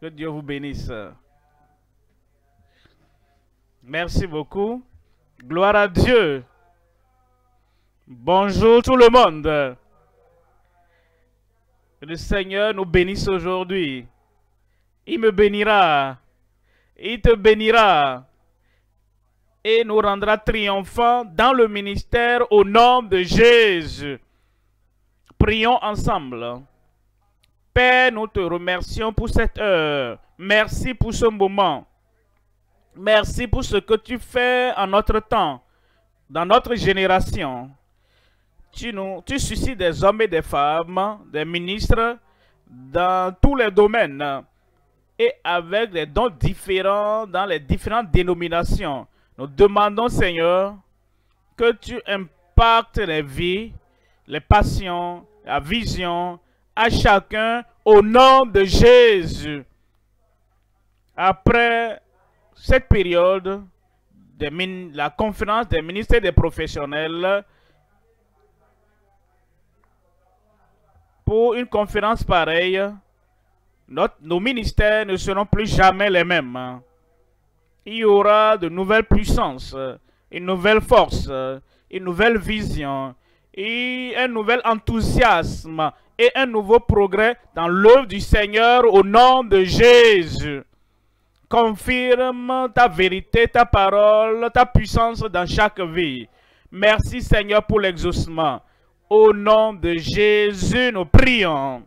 Que Dieu vous bénisse. Merci beaucoup. Gloire à Dieu. Bonjour tout le monde. Que le Seigneur nous bénisse aujourd'hui. Il me bénira. Il te bénira. Et nous rendra triomphants dans le ministère au nom de Jésus. Prions ensemble. Père, nous te remercions pour cette heure. Merci pour ce moment. Merci pour ce que tu fais en notre temps, dans notre génération. Tu suscites des hommes et des femmes, des ministres dans tous les domaines et avec des dons différents dans les différentes dénominations. Nous demandons, Seigneur, que tu impactes les vies, les passions, la vision à chacun au nom de Jésus. Après cette période, la conférence des ministres et des professionnels, pour une conférence pareille, nos ministères ne seront plus jamais les mêmes. Il y aura de nouvelles puissances, une nouvelle force, une nouvelle vision, et un nouvel enthousiasme et un nouveau progrès dans l'œuvre du Seigneur au nom de Jésus. Confirme ta vérité, ta parole, ta puissance dans chaque vie. Merci Seigneur pour l'exaucement. Au nom de Jésus, nous prions.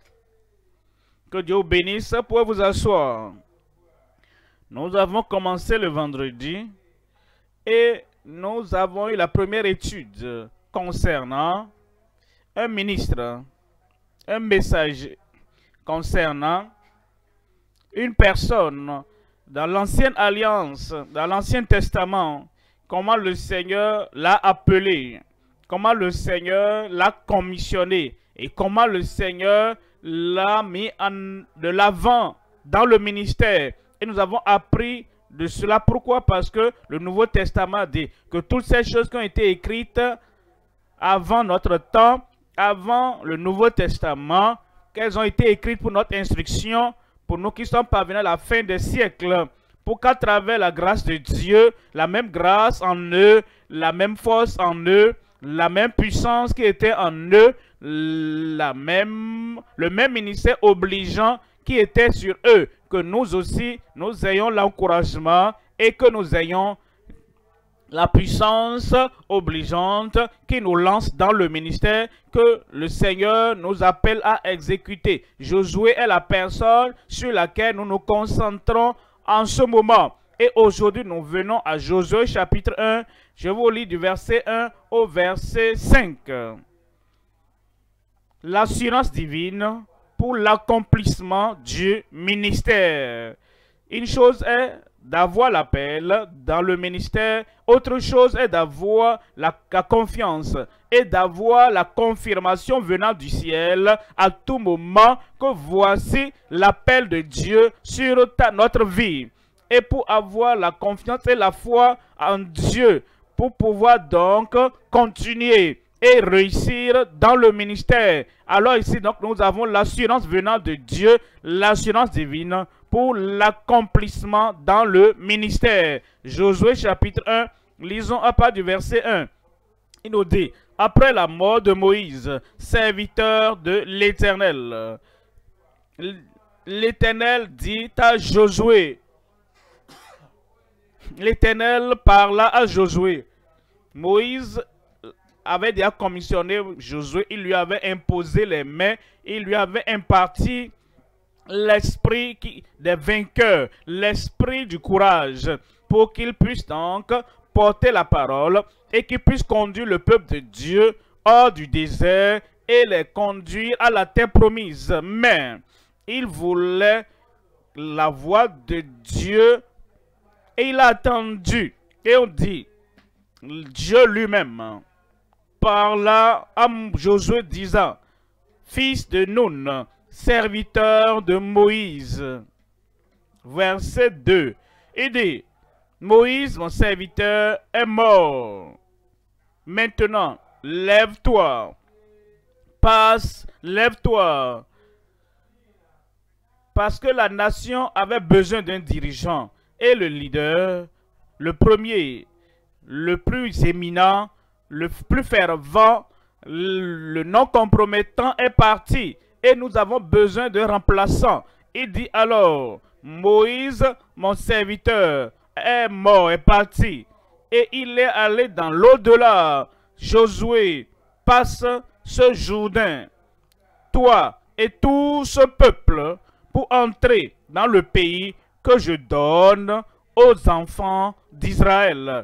Que Dieu vous bénisse. Vous pouvez vous asseoir. Nous avons commencé le vendredi et nous avons eu la première étude concernant un ministre, un messager, concernant une personne dans l'ancienne alliance, dans l'Ancien Testament, comment le Seigneur l'a appelé, comment le Seigneur l'a commissionné et comment le Seigneur l'a mis de l'avant dans le ministère. Et nous avons appris de cela. Pourquoi? Parce que le Nouveau Testament dit que toutes ces choses qui ont été écrites avant notre temps, avant le Nouveau Testament, qu'elles ont été écrites pour notre instruction, pour nous qui sommes parvenus à la fin des siècles, pour qu'à travers la grâce de Dieu, la même grâce en eux, la même force en eux, la même puissance qui était en eux, le même ministère obligeant qui était sur eux, que nous aussi, nous ayons l'encouragement et que nous ayons la puissance obligeante qui nous lance dans le ministère que le Seigneur nous appelle à exécuter. Josué est la personne sur laquelle nous nous concentrons en ce moment. Et aujourd'hui, nous venons à Josué chapitre 1. Je vous lis du verset 1 au verset 5. L'assurance divine pour l'accomplissement du ministère. Une chose est d'avoir l'appel dans le ministère, autre chose est d'avoir la confiance et d'avoir la confirmation venant du ciel à tout moment que voici l'appel de Dieu sur notre vie. Et pour avoir la confiance et la foi en Dieu, pour pouvoir donc continuer et réussir dans le ministère. Alors ici, donc, nous avons l'assurance venant de Dieu, l'assurance divine pour l'accomplissement dans le ministère. Josué chapitre 1, lisons à part du verset 1. Il nous dit, après la mort de Moïse, serviteur de l'Éternel, l'Éternel dit à Josué, l'Éternel parla à Josué. Moïse avait déjà commissionné Josué, il lui avait imposé les mains, il lui avait imparti l'esprit des vainqueurs, l'esprit du courage, pour qu'il puisse donc porter la parole et qu'il puisse conduire le peuple de Dieu hors du désert et les conduire à la terre promise. Mais il voulait la voix de Dieu et il a attendu. Et on dit, Dieu lui-même parla à Josué disant, fils de Nun, serviteur de Moïse. Verset 2. Il dit, Moïse, mon serviteur, est mort. Maintenant, lève-toi. Passe Parce que la nation avait besoin d'un dirigeant. Et le leader, le premier, le plus éminent, le plus fervent, le non compromettant est parti. Et nous avons besoin d'un remplaçant. Il dit alors, Moïse, mon serviteur, est mort, est parti. Et il est allé dans l'au-delà. Josué, passe ce Jourdain, toi et tout ce peuple, pour entrer dans le pays que je donne aux enfants d'Israël.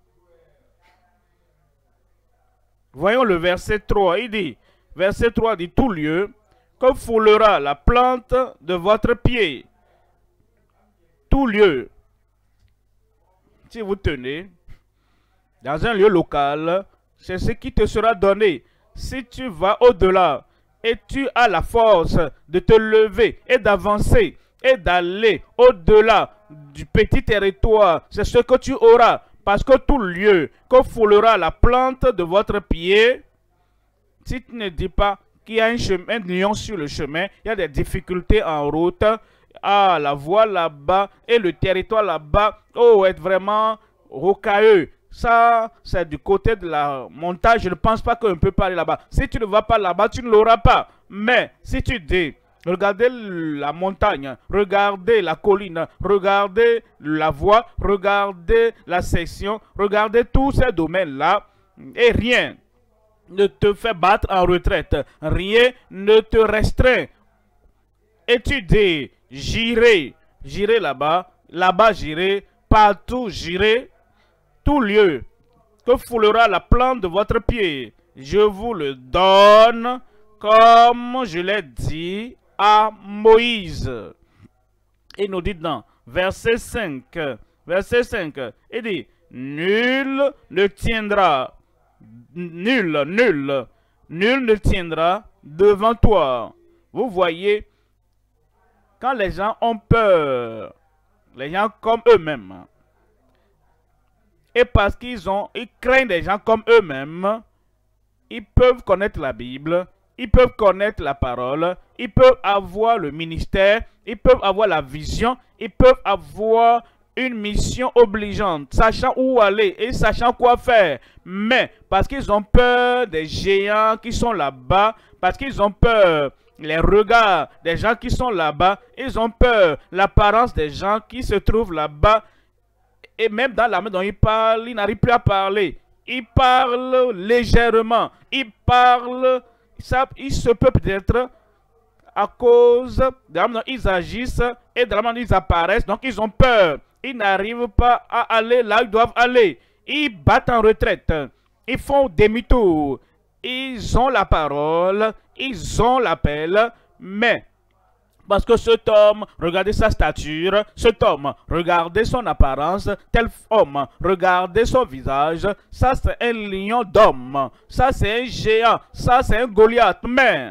Voyons le verset 3. Il dit, verset 3 dit, tout lieu que foulera la plante de votre pied. Tout lieu. Si vous tenez dans un lieu local, c'est ce qui te sera donné. Si tu vas au-delà et tu as la force de te lever et d'avancer et d'aller au-delà du petit territoire, c'est ce que tu auras. Parce que tout lieu que foulera la plante de votre pied, si tu ne dis pas qu'il y a un lion sur le chemin, il y a des difficultés en route, ah, la voie là-bas et le territoire là-bas, oh, est vraiment rocailleux. Ça, c'est du côté de la montagne. Je ne pense pas qu'on peut pas aller là-bas. Si tu ne vas pas là-bas, tu ne l'auras pas. Mais si tu dis, regardez la montagne, regardez la colline, regardez la voie, regardez la section, regardez tous ces domaines-là, et rien ne te fait battre en retraite. Rien ne te restreint. Et tu dis, j'irai là-bas, là-bas j'irai, partout j'irai, tout lieu que foulera la plante de votre pied, je vous le donne comme je l'ai dit à Moïse. Il nous dit dans verset 5, il dit, nul ne tiendra devant toi. Vous voyez, quand les gens ont peur, les gens comme eux-mêmes, et parce qu'ils craignent des gens comme eux-mêmes, ils peuvent connaître la Bible, ils peuvent connaître la parole, ils peuvent avoir le ministère, ils peuvent avoir la vision, ils peuvent avoir une mission obligeante, sachant où aller et sachant quoi faire. Mais parce qu'ils ont peur des géants qui sont là-bas, parce qu'ils ont peur les regards des gens qui sont là-bas, ils ont peur l'apparence des gens qui se trouvent là-bas, et même dans la main dont il parle, il n'arrive plus à parler. Il parle légèrement. Il parle, il se peut peut-être à cause de la manière dont ils agissent et de la manière dont ils apparaissent. Donc ils ont peur. Ils n'arrivent pas à aller là où ils doivent aller. Ils battent en retraite. Ils font demi-tour. Ils ont la parole. Ils ont l'appel. Mais parce que cet homme, regardez sa stature, cet homme, regardez son apparence, tel homme, regardez son visage, ça c'est un lion d'homme, ça c'est un géant, ça c'est un Goliath. Mais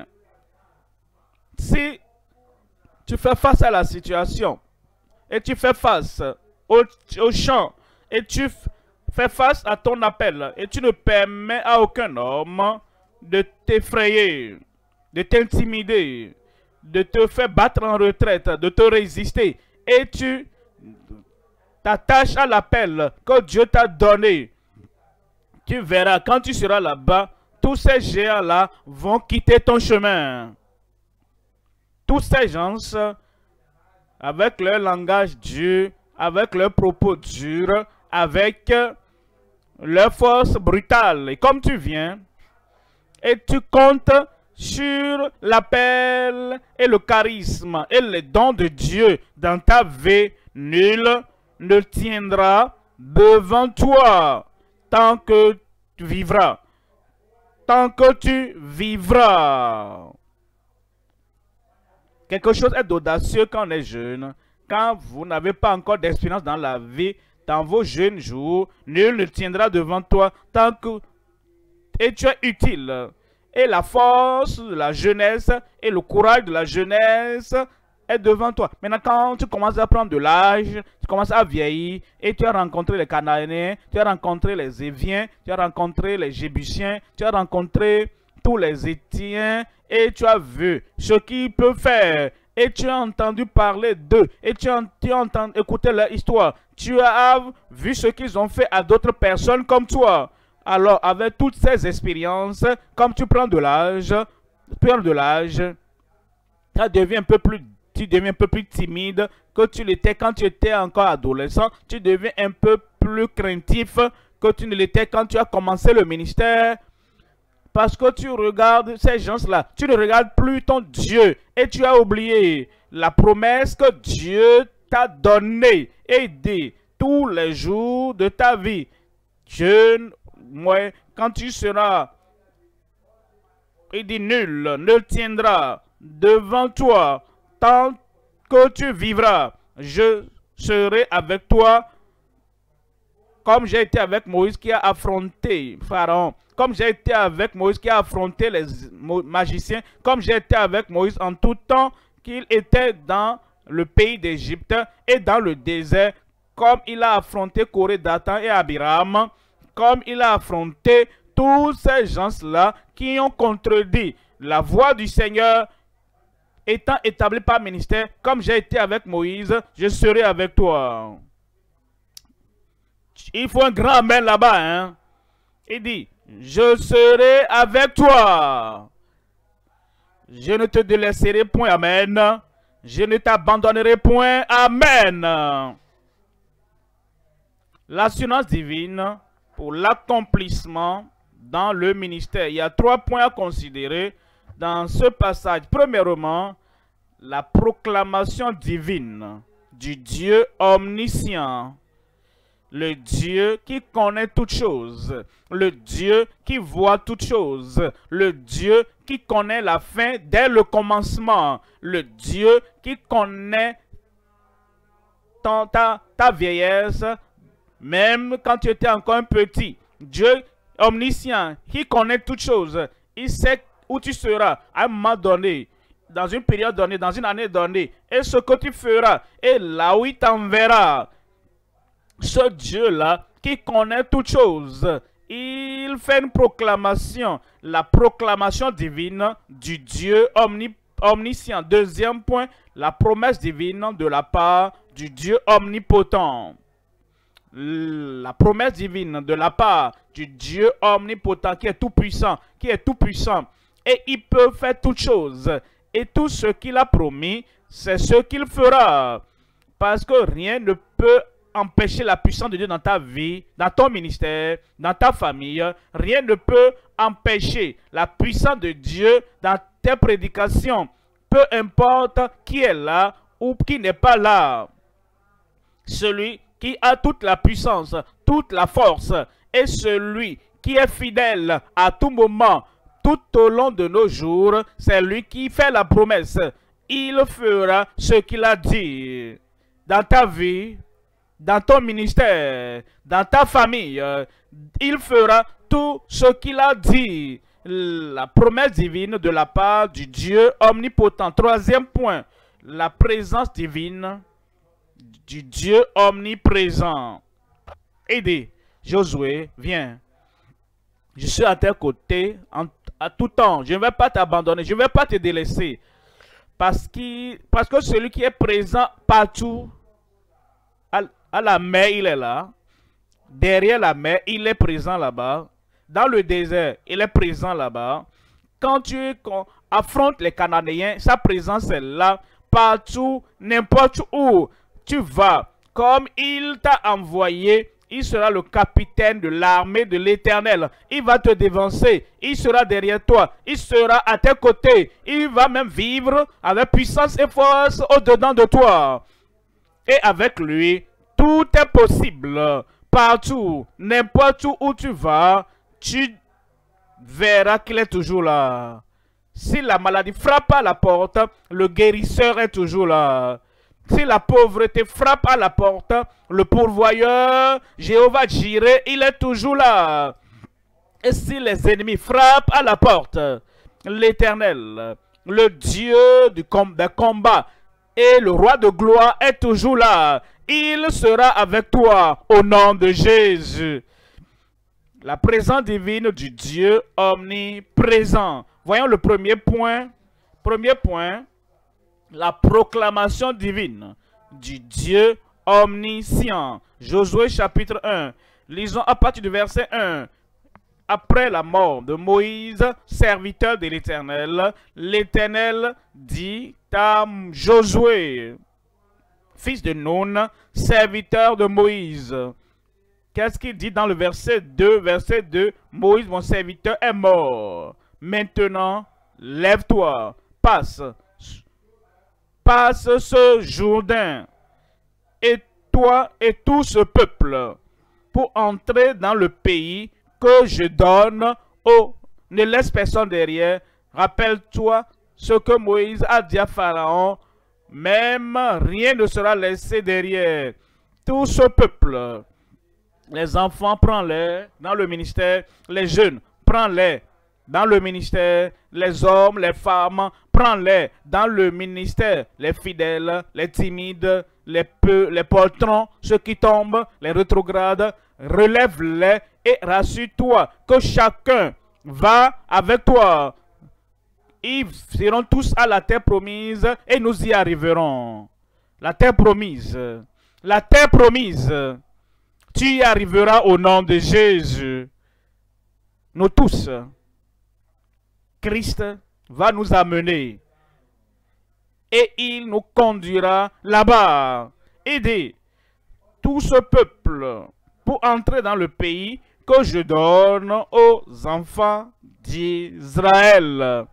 si tu fais face à la situation, et tu fais face au champ, et tu fais face à ton appel, et tu ne permets à aucun homme de t'effrayer, de t'intimider, de te faire battre en retraite, de te résister, et tu t'attaches à l'appel que Dieu t'a donné, tu verras, quand tu seras là-bas, tous ces géants-là vont quitter ton chemin. Tous ces gens, avec leur langage dur, avec leurs propos durs, avec leur force brutale, et comme tu viens, et tu comptes sur l'appel et le charisme et les dons de Dieu dans ta vie, nul ne tiendra devant toi tant que tu vivras. Tant que tu vivras. Quelque chose est audacieux quand on est jeune. Quand vous n'avez pas encore d'expérience dans la vie, dans vos jeunes jours, nul ne tiendra devant toi tant que tu es utile. Et la force de la jeunesse et le courage de la jeunesse est devant toi. Maintenant, quand tu commences à prendre de l'âge, tu commences à vieillir, et tu as rencontré les Cananéens, tu as rencontré les Éviens, tu as rencontré les Jébusiens, tu as rencontré tous les Étiens, et tu as vu ce qu'ils peuvent faire. et tu as entendu parler d'eux et tu as écouté leur histoire. Tu as vu ce qu'ils ont fait à d'autres personnes comme toi. Alors, avec toutes ces expériences, comme tu prends de l'âge, tu deviens un peu plus timide que tu l'étais quand tu étais encore adolescent. Tu deviens un peu plus craintif que tu ne l'étais quand tu as commencé le ministère. Parce que tu regardes ces gens-là, tu ne regardes plus ton Dieu et tu as oublié la promesse que Dieu t'a donnée et dit tous les jours de ta vie. Quand tu seras, il dit nul ne tiendra devant toi tant que tu vivras. Je serai avec toi comme j'ai été avec Moïse qui a affronté Pharaon. Comme j'ai été avec Moïse qui a affronté les magiciens, comme j'ai été avec Moïse en tout temps qu'il était dans le pays d'Égypte et dans le désert, comme il a affronté Coré, Dathan et Abiram, comme il a affronté tous ces gens-là qui ont contredit la voix du Seigneur étant établie par ministère, comme j'ai été avec Moïse, je serai avec toi. Il faut un grand amen là-bas, hein. Il dit, je serai avec toi. Je ne te délaisserai point, amen. Je ne t'abandonnerai point, amen. L'assurance divine pour l'accomplissement dans le ministère. Il y a 3 points à considérer dans ce passage. Premièrement, la proclamation divine du Dieu omniscient. Le Dieu qui connaît toutes choses, le Dieu qui voit toutes choses, le Dieu qui connaît la fin dès le commencement, le Dieu qui connaît ta vieillesse, même quand tu étais encore un petit. Dieu omniscient, qui connaît toutes choses, il sait où tu seras à un moment donné, dans une période donnée, dans une année donnée, et ce que tu feras, et là où il t'enverra. Ce Dieu-là, qui connaît toutes choses, il fait une proclamation, la proclamation divine du Dieu omniscient. Deuxième point, la promesse divine de la part du Dieu omnipotent. La promesse divine de la part du Dieu omnipotent qui est tout puissant, et il peut faire toutes choses. Et tout ce qu'il a promis, c'est ce qu'il fera. Parce que rien ne peut empêcher la puissance de Dieu dans ta vie, dans ton ministère, dans ta famille. Rien ne peut empêcher la puissance de Dieu dans tes prédications. Peu importe qui est là ou qui n'est pas là. Celui qui a toute la puissance, toute la force, est celui qui est fidèle à tout moment, tout au long de nos jours. C'est lui qui fait la promesse. Il fera ce qu'il a dit dans ta vie, dans ton ministère, dans ta famille. Il fera tout ce qu'il a dit. La promesse divine de la part du Dieu omnipotent. Troisième point, la présence divine du Dieu omniprésent. Aidez, Josué, viens. Je suis à tes côtés à tout temps. Je ne vais pas t'abandonner, je ne vais pas te délaisser. Parce que celui qui est présent partout, à la mer, il est là. Derrière la mer, il est présent là-bas. Dans le désert, il est présent là-bas. Quand tu affrontes les Cananéens, sa présence est là. Partout, n'importe où tu vas. Comme il t'a envoyé, il sera le capitaine de l'armée de l'Éternel. Il va te dévancer. Il sera derrière toi. Il sera à tes côtés. Il va même vivre avec puissance et force au-dedans de toi. Et avec lui, tout est possible. Partout, n'importe où tu vas, tu verras qu'il est toujours là. Si la maladie frappe à la porte, le guérisseur est toujours là. Si la pauvreté frappe à la porte, le pourvoyeur, Jéhovah Jireh, il est toujours là. Et si les ennemis frappent à la porte, l'Éternel, le Dieu des combats et le roi de gloire est toujours là. Il sera avec toi au nom de Jésus. La présence divine du Dieu omniprésent. Voyons le premier point. Premier point. La proclamation divine du Dieu omniscient. Josué chapitre 1. Lisons à partir du verset 1. Après la mort de Moïse, serviteur de l'Éternel, l'Éternel dit à Josué, fils de Nun, serviteur de Moïse. Qu'est-ce qu'il dit dans le verset 2? Verset 2, Moïse, mon serviteur, est mort. Maintenant, lève-toi, passe ce Jourdain, et toi et tout ce peuple, pour entrer dans le pays que je donne aux... Ne laisse personne derrière. Rappelle-toi ce que Moïse a dit à Pharaon. Même rien ne sera laissé derrière. Tout ce peuple, les enfants, prends-les dans le ministère. Les jeunes, prends-les dans le ministère. Les hommes, les femmes, prends-les dans le ministère. Les fidèles, les timides, les poltrons, ceux qui tombent, les rétrogrades, relève-les et rassure-toi que chacun va avec toi. Ils seront tous à la terre promise et nous y arriverons. La terre promise. La terre promise. Tu y arriveras au nom de Jésus. Nous tous. Christ va nous amener. Et il nous conduira là-bas. Aider tout ce peuple pour entrer dans le pays que je donne aux enfants d'Israël.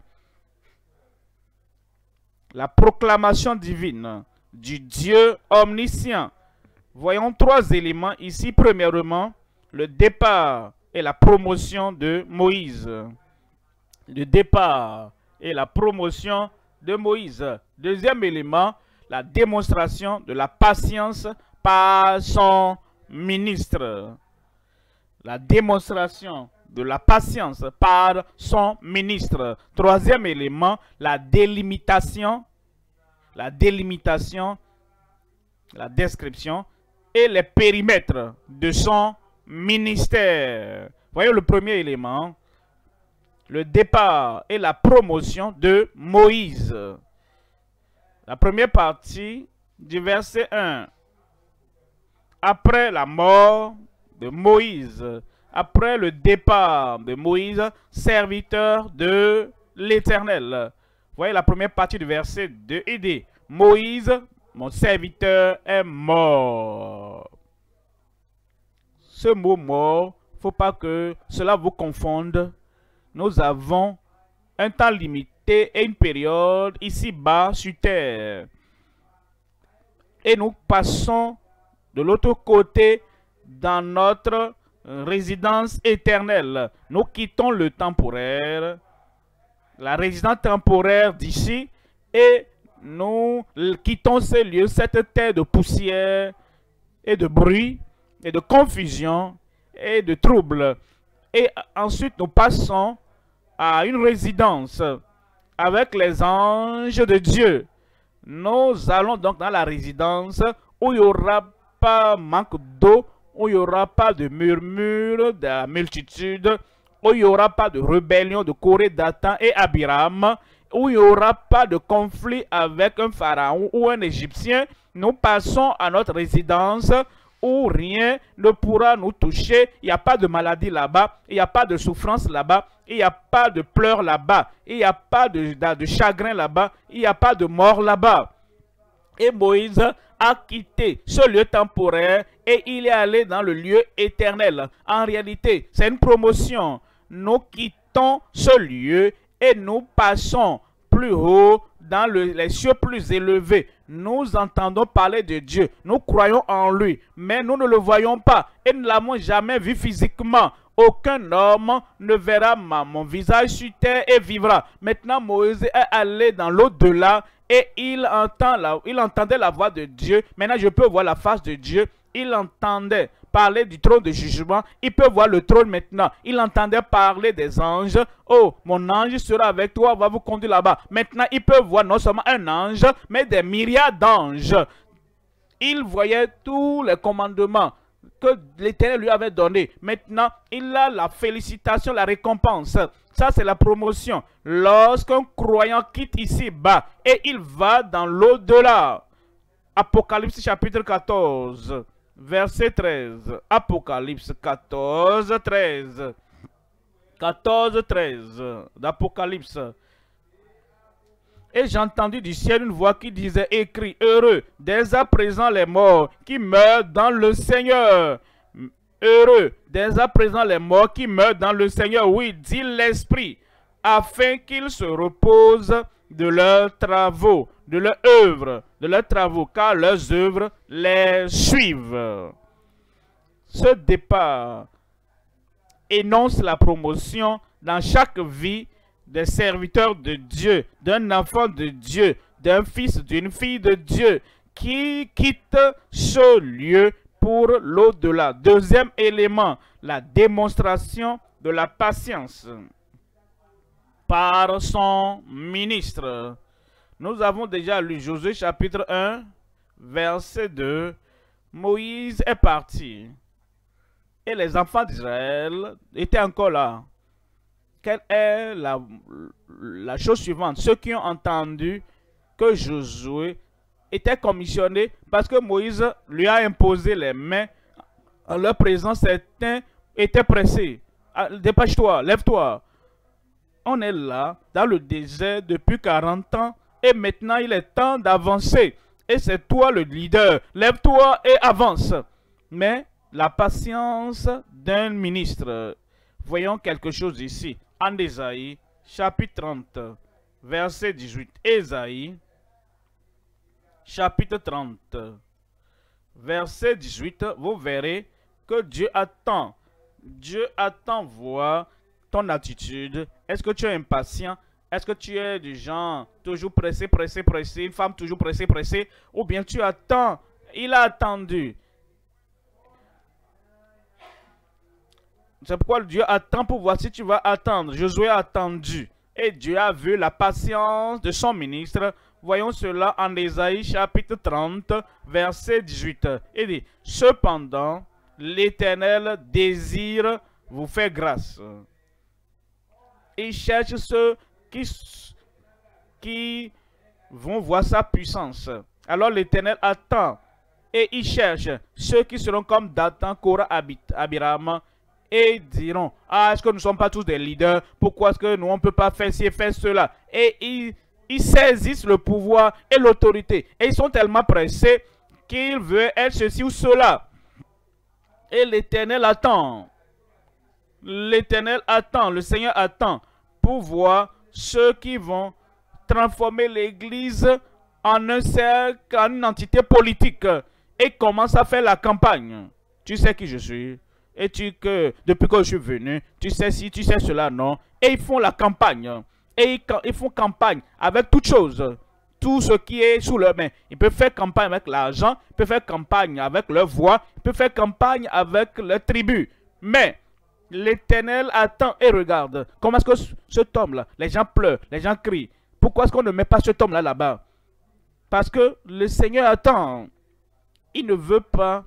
La proclamation divine du Dieu omniscient. Voyons trois éléments ici. Premièrement, le départ et la promotion de Moïse. Le départ et la promotion de Moïse. Deuxième élément, la démonstration de la patience par son ministre. La démonstration de la patience par son ministre. Troisième élément, la délimitation, la description et les périmètres de son ministère. Voyez le premier élément, le départ et la promotion de Moïse. La première partie du verset 1. Après la mort de Moïse, après le départ de Moïse, serviteur de l'Éternel. Voyez la première partie du verset 2. Il dit, Moïse, mon serviteur, est mort. Ce mot mort, il ne faut pas que cela vous confonde. Nous avons un temps limité et une période ici-bas sur terre. Et nous passons de l'autre côté dans notre résidence éternelle. Nous quittons le temporaire, la résidence temporaire d'ici, et nous quittons ces lieux, cette terre de poussière et de bruit et de confusion et de trouble. Et ensuite nous passons à une résidence avec les anges de Dieu. Nous allons donc dans la résidence où il n'y aura pas manque d'eau, où il n'y aura pas de murmure de la multitude, où il n'y aura pas de rébellion de Corée, Dathan et Abiram, où il n'y aura pas de conflit avec un pharaon ou un Égyptien. Nous passons à notre résidence où rien ne pourra nous toucher. Il n'y a pas de maladie là-bas, il n'y a pas de souffrance là-bas, il n'y a pas de pleurs là-bas, il n'y a pas de chagrin là-bas, il n'y a pas de mort là-bas. Et Moïse a quitté ce lieu temporaire et il est allé dans le lieu éternel. En réalité, c'est une promotion. Nous quittons ce lieu et nous passons plus haut dans les cieux plus élevés. Nous entendons parler de Dieu. Nous croyons en lui, mais nous ne le voyons pas et nous ne l'avons jamais vu physiquement. Aucun homme ne verra mon visage sur terre et vivra. Maintenant, Moïse est allé dans l'au-delà et il entendait la voix de Dieu. Maintenant, je peux voir la face de Dieu. Il entendait parler du trône de jugement. Il peut voir le trône maintenant. Il entendait parler des anges. Oh, mon ange sera avec toi, va vous conduire là-bas. Maintenant, il peut voir non seulement un ange, mais des myriades d'anges. Il voyait tous les commandements que l'Éternel lui avait donné. Maintenant, il a la félicitation, la récompense. Ça, c'est la promotion. Lorsqu'un croyant quitte ici-bas et il va dans l'au-delà. Apocalypse chapitre 14, verset 13. Apocalypse 14, 13. 14, 13 d'Apocalypse. Et j'ai entendu du ciel une voix qui disait, écrit, heureux dès à présent les morts qui meurent dans le Seigneur. Heureux dès à présent les morts qui meurent dans le Seigneur, oui, dit l'Esprit, afin qu'ils se reposent de leurs travaux, de leur œuvre, de leurs travaux, car leurs œuvres les suivent. Ce départ énonce la promotion dans chaque vie des serviteurs de Dieu, d'un enfant de Dieu, d'un fils, d'une fille de Dieu, qui quitte ce lieu pour l'au-delà. Deuxième élément, la démonstration de la patience par son ministre. Nous avons déjà lu Josué chapitre 1, verset 2. Moïse est parti et les enfants d'Israël étaient encore là. Quelle est la chose suivante? Ceux qui ont entendu que Josué était commissionné parce que Moïse lui a imposé les mains en leur présence, certains étaient pressés. Dépêche-toi, lève-toi. On est là, dans le désert depuis 40 ans et maintenant il est temps d'avancer. Et c'est toi le leader. Lève-toi et avance. Mais la patience d'un ministre. Voyons quelque chose ici. En Ésaïe, chapitre 30, verset 18. Ésaïe, chapitre 30, verset 18. Vous verrez que Dieu attend. Dieu attend voir ton attitude. Est-ce que tu es impatient? Est-ce que tu es du genre toujours pressé, pressé, pressé? Une femme toujours pressée, pressée? Ou bien tu attends? Il a attendu. C'est pourquoi Dieu attend pour voir si tu vas attendre. Josué a attendu. Et Dieu a vu la patience de son ministre. Voyons cela en Ésaïe chapitre 30, verset 18. Il dit, « Cependant, l'Éternel désire vous faire grâce. Il cherche ceux qui vont voir sa puissance. Alors l'Éternel attend et il cherche ceux qui seront comme Dathan, Korah, Abiram, et diront, ah, est-ce que nous ne sommes pas tous des leaders? Pourquoi est-ce que nous, on ne peut pas faire ci et faire cela? Et ils saisissent le pouvoir et l'autorité. Et ils sont tellement pressés qu'ils veulent être ceci ou cela. Et l'Éternel attend. L'Éternel attend, le Seigneur attend pour voir ceux qui vont transformer l'Église en un cercle, en une entité politique et commence à faire la campagne. Tu sais qui je suis? Et depuis que je suis venu, tu sais si, tu sais cela, non? Et ils font la campagne. Et ils font campagne avec toutes choses. Tout ce qui est sous leurs mains. Ils peuvent faire campagne avec l'argent, ils peuvent faire campagne avec leur voix, ils peuvent faire campagne avec leur tribu. Mais l'Éternel attend et regarde. Comment est-ce que cet homme-là, les gens pleurent, les gens crient. Pourquoi est-ce qu'on ne met pas cet homme-là là-bas? Parce que le Seigneur attend. Il ne veut pas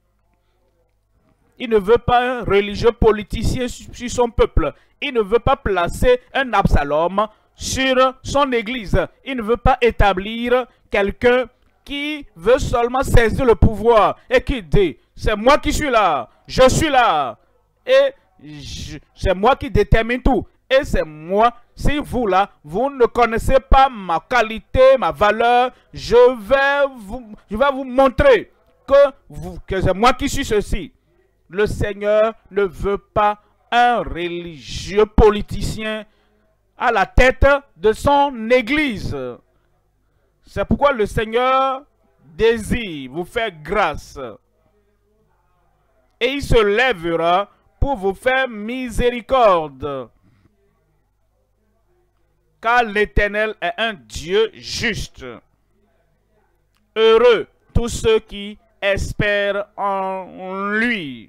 un religieux politicien sur son peuple. Il ne veut pas placer un Absalom sur son église. Il ne veut pas établir quelqu'un qui veut seulement saisir le pouvoir et qui dit, c'est moi qui suis là, je suis là, et c'est moi qui détermine tout. Et c'est moi, si vous là, vous ne connaissez pas ma qualité, ma valeur, je vais vous montrer que c'est moi qui suis ceci. Le Seigneur ne veut pas un religieux politicien à la tête de son église. C'est pourquoi le Seigneur désire vous faire grâce. Et il se lèvera pour vous faire miséricorde. Car l'Éternel est un Dieu juste. Heureux tous ceux qui espèrent en lui.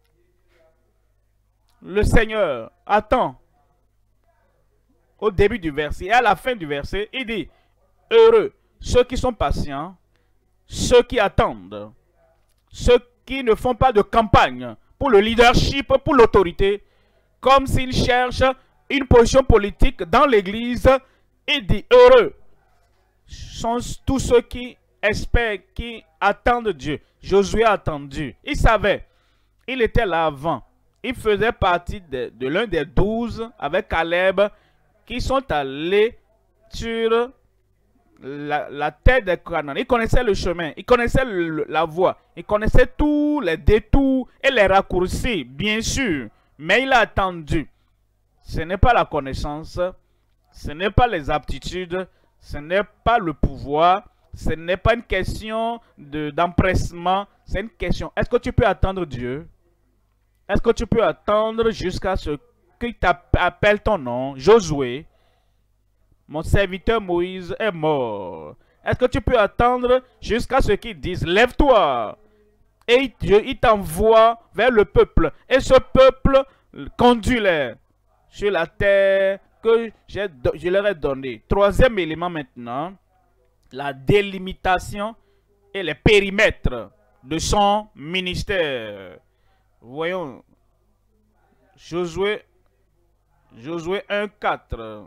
Le Seigneur attend au début du verset et à la fin du verset, il dit, heureux ceux qui sont patients, ceux qui attendent, ceux qui ne font pas de campagne pour le leadership, pour l'autorité, comme s'ils cherchent une position politique dans l'église. Il dit heureux sont tous ceux qui espèrent, qui attendent Dieu. Josué a attendu. Il savait. Il était là avant. Il faisait partie de l'un des 12 avec Caleb qui sont allés sur la terre des Canaan. Il connaissait le chemin. Il connaissait la voie. Il connaissait tous les détours et les raccourcis, bien sûr. Mais il a attendu. Ce n'est pas la connaissance. Ce n'est pas les aptitudes. Ce n'est pas le pouvoir. Ce n'est pas une question d'empressement. C'est une question. Est-ce que tu peux attendre Dieu? Est-ce que tu peux attendre jusqu'à ce qu'il t'appelle ton nom? Josué, mon serviteur Moïse est mort. Est-ce que tu peux attendre jusqu'à ce qu'il dise, lève-toi? Et il t'envoie vers le peuple. Et ce peuple conduit-les sur la terre que je leur ai donnée. Troisième élément maintenant, la délimitation et les périmètres de son ministère. Voyons, Josué 1:4.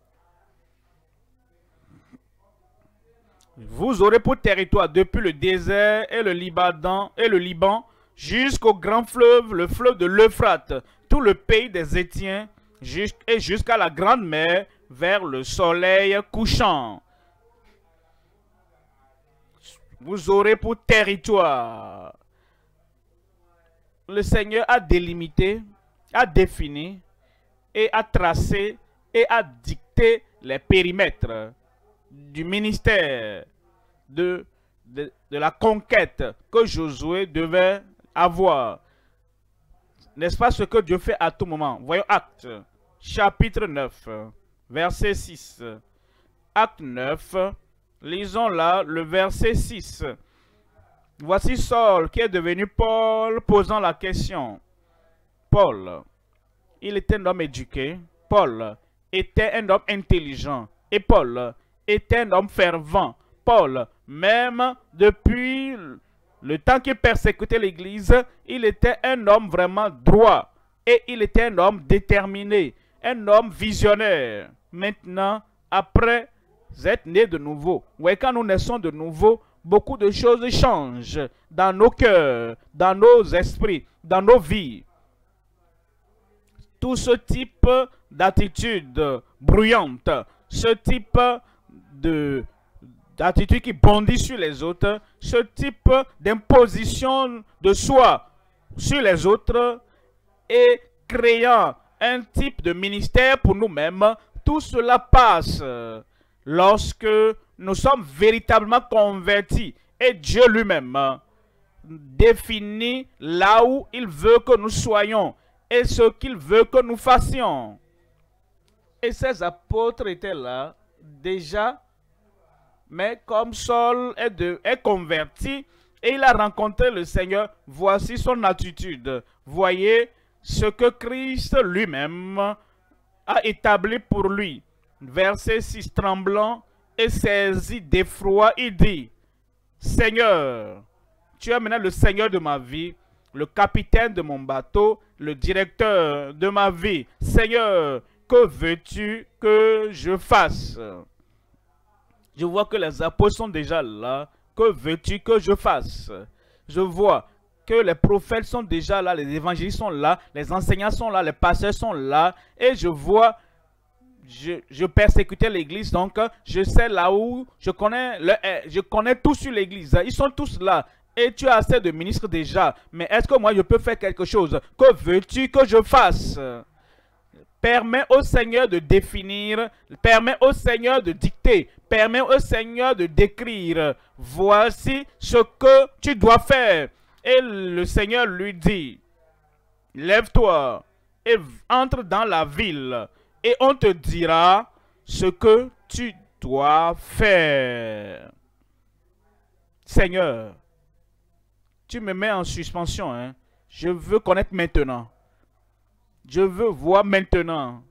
Vous aurez pour territoire depuis le désert et le Liban jusqu'au grand fleuve, le fleuve de l'Euphrate, tout le pays des Hétiens et jusqu'à la grande mer vers le soleil couchant. Vous aurez pour territoire. Le Seigneur a délimité, a défini et a tracé et a dicté les périmètres du ministère de la conquête que Josué devait avoir. N'est-ce pas ce que Dieu fait à tout moment? Voyons Actes, chapitre 9, verset 6. Acte 9, lisons là le verset 6. Voici Saul qui est devenu Paul, posant la question. Paul, il était un homme éduqué. Paul était un homme intelligent. Et Paul était un homme fervent. Paul, même depuis le temps qu'il persécutait l'Église, il était un homme vraiment droit. Et il était un homme déterminé, un homme visionnaire. Maintenant, après être né de nouveau, ouais, quand nous naissons de nouveau, beaucoup de choses changent dans nos cœurs, dans nos esprits, dans nos vies. Tout ce type d'attitude bruyante, ce type d'attitude qui bondit sur les autres, ce type d'imposition de soi sur les autres et créant un type de ministère pour nous-mêmes, tout cela passe lorsque nous sommes véritablement convertis et Dieu lui-même définit là où il veut que nous soyons et ce qu'il veut que nous fassions. Et ces apôtres étaient là déjà, mais comme Saul est converti et il a rencontré le Seigneur, voici son attitude. Voyez ce que Christ lui-même a établi pour lui. Verset 6, tremblant et saisi d'effroi, il dit, Seigneur, tu es maintenant le Seigneur de ma vie, le capitaine de mon bateau, le directeur de ma vie. Seigneur, que veux-tu que je fasse? Je vois que les apôtres sont déjà là. Que veux-tu que je fasse? Je vois que les prophètes sont déjà là, les évangélistes sont là, les enseignants sont là, les pasteurs sont là. Et je vois, je persécutais l'église, donc je sais là où, je connais tout sur l'église. Ils sont tous là. Et tu as assez de ministres déjà. Mais est-ce que moi je peux faire quelque chose? Que veux-tu que je fasse? Permets au Seigneur de définir, permets au Seigneur de dicter, permets au Seigneur de décrire. Voici ce que tu dois faire. Et le Seigneur lui dit, lève-toi et entre dans la ville et on te dira ce que tu dois faire. Seigneur, tu me mets en suspension, hein? Je veux connaître maintenant. Je veux voir maintenant.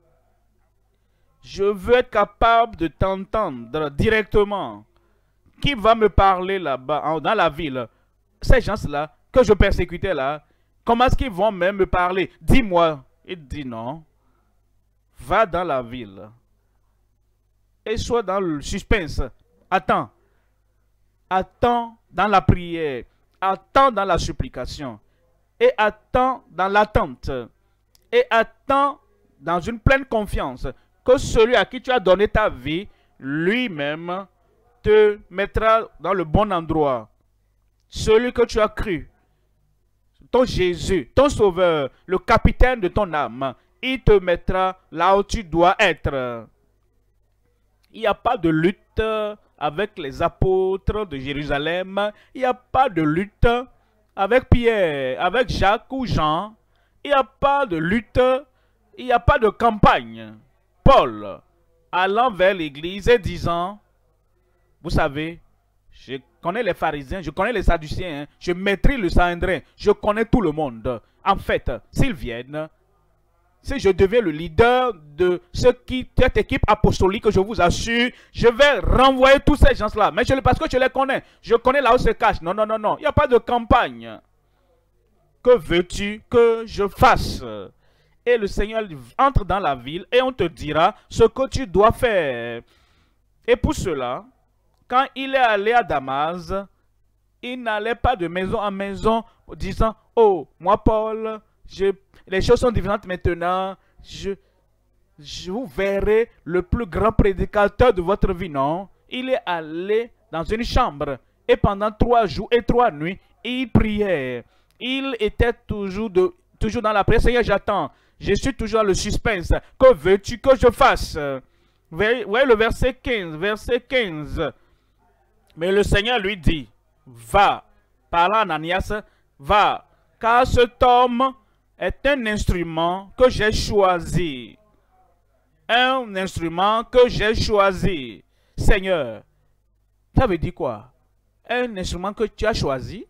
Je veux être capable de t'entendre directement. Qui va me parler là-bas, dans la ville? Ces gens-là, que je persécutais là, comment est-ce qu'ils vont même me parler? Dis-moi. Il dit non. Va dans la ville et sois dans le suspense. Attends. Attends dans la prière. Attends dans la supplication. Et attends dans l'attente. Et attends dans une pleine confiance que celui à qui tu as donné ta vie, lui-même, te mettra dans le bon endroit. Celui que tu as cru, ton Jésus, ton Sauveur, le capitaine de ton âme, il te mettra là où tu dois être. Il n'y a pas de lutte avec les apôtres de Jérusalem. Il n'y a pas de lutte avec Pierre, avec Jacques ou Jean. Il n'y a pas de lutte, il n'y a pas de campagne. Paul, allant vers l'église et disant, vous savez, je connais les pharisiens, je connais les sadducéens, je maîtrise le Sanhédrin, je connais tout le monde. En fait, s'ils viennent, si je deviens le leader de cette équipe apostolique, je vous assure, je vais renvoyer tous ces gens-là. Mais parce que je les connais, je connais là où se cachent. Non, non, non, non, il n'y a pas de campagne. Que veux-tu que je fasse? Et le Seigneur entre dans la ville et on te dira ce que tu dois faire. Et pour cela, quand il est allé à Damas, il n'allait pas de maison en maison disant, oh, moi Paul, les choses sont différentes maintenant, je vous verrai le plus grand prédicateur de votre vie. Non, il est allé dans une chambre et pendant 3 jours et 3 nuits, il priait. Il était toujours dans la prière. Seigneur, j'attends. Je suis toujours dans le suspense. Que veux-tu que je fasse? Voyez le verset 15. Verset 15. Mais le Seigneur lui dit, va. Parlant à Ananias, va. Car cet homme est un instrument que j'ai choisi. Un instrument que j'ai choisi. Seigneur, ça veut dire quoi? Un instrument que tu as choisi?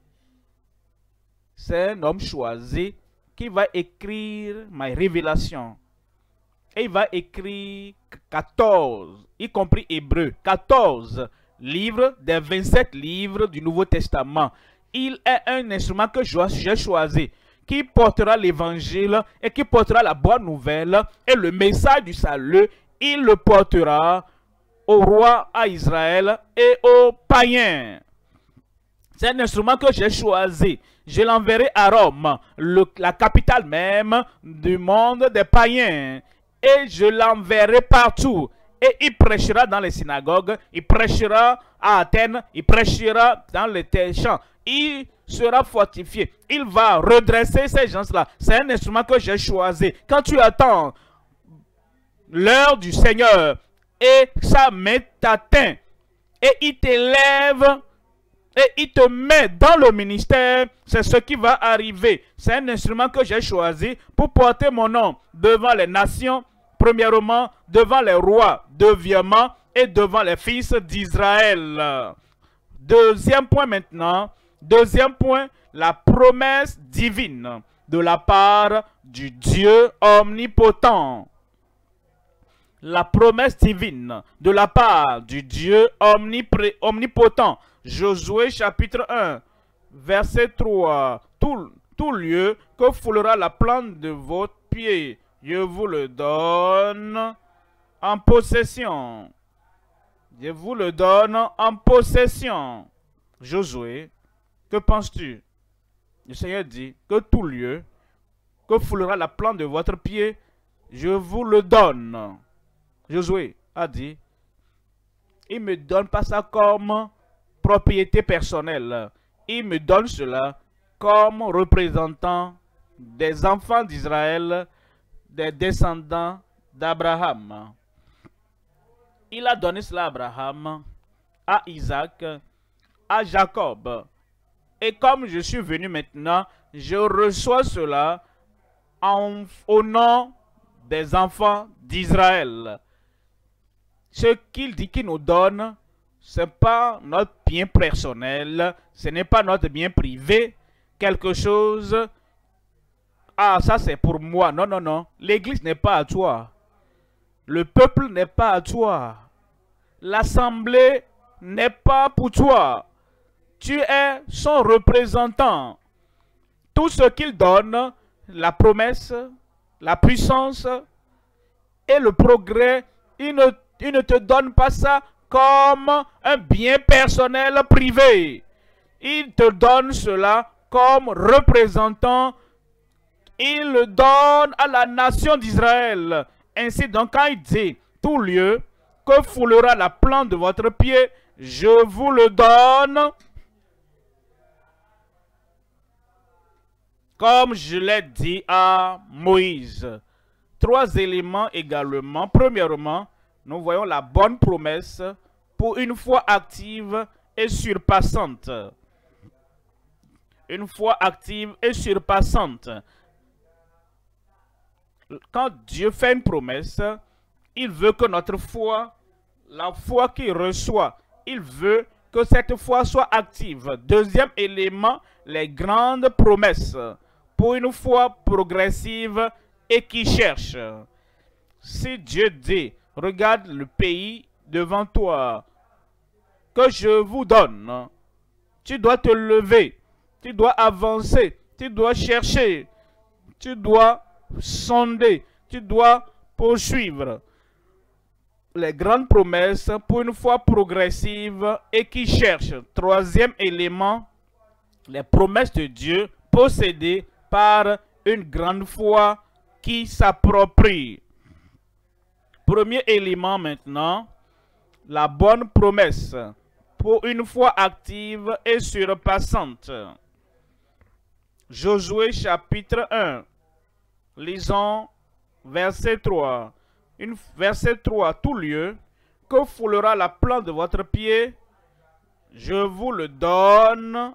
C'est un homme choisi qui va écrire ma révélation. Et il va écrire 14, y compris Hébreu, 14 livres des 27 livres du Nouveau Testament. Il est un instrument que j'ai choisi, qui portera l'évangile et qui portera la bonne nouvelle et le message du salut. Il le portera au roi, à Israël et aux païens. C'est un instrument que j'ai choisi. Je l'enverrai à Rome, la capitale même du monde des païens. Et je l'enverrai partout. Et il prêchera dans les synagogues, il prêchera à Athènes, il prêchera dans les champs. Il sera fortifié. Il va redresser ces gens-là. C'est un instrument que j'ai choisi. Quand tu attends l'heure du Seigneur et sa main t'atteint et il t'élève et il te met dans le ministère, c'est ce qui va arriver. C'est un instrument que j'ai choisi pour porter mon nom devant les nations, premièrement, devant les rois, deuxièmement, et devant les fils d'Israël. Deuxième point maintenant, deuxième point, la promesse divine de la part du Dieu omnipotent. La promesse divine de la part du Dieu omnipotent. Josué chapitre 1, verset 3. Tout lieu que foulera la plante de votre pied, je vous le donne en possession. Je vous le donne en possession. Josué, que penses-tu? Le Seigneur dit que tout lieu que foulera la plante de votre pied, je vous le donne. Josué a dit, il ne me donne pas ça comme propriété personnelle. Il me donne cela comme représentant des enfants d'Israël, des descendants d'Abraham. Il a donné cela à Abraham, à Isaac, à Jacob. Et comme je suis venu maintenant, je reçois cela au nom des enfants d'Israël. Ce qu'il dit qu'il nous donne, ce n'est pas notre bien personnel, ce n'est pas notre bien privé, quelque chose, ah ça c'est pour moi, non, non, non, l'église n'est pas à toi, le peuple n'est pas à toi, l'assemblée n'est pas pour toi, tu es son représentant, tout ce qu'il donne, la promesse, la puissance et le progrès, il ne te donne pas ça comme un bien personnel privé. Il te donne cela comme représentant. Il le donne à la nation d'Israël. Ainsi donc, quand il dit tout lieu que foulera la plante de votre pied, je vous le donne. Comme je l'ai dit à Moïse. 3 éléments également. Premièrement, nous voyons la bonne promesse pour une foi active et surpassante. Une foi active et surpassante. Quand Dieu fait une promesse, il veut que notre foi, la foi qu'il reçoit, il veut que cette foi soit active. Deuxième élément, les grandes promesses pour une foi progressive et qui cherche. Si Dieu dit, regarde le pays devant toi que je vous donne, tu dois te lever, tu dois avancer, tu dois chercher, tu dois sonder, tu dois poursuivre. Les grandes promesses pour une foi progressive et qui cherche. Troisième élément, les promesses de Dieu possédées par une grande foi qui s'approprie. Premier élément maintenant, la bonne promesse pour une foi active et surpassante. Josué chapitre 1, lisons verset 3. Verset 3, tout lieu que foulera la plante de votre pied, je vous le donne,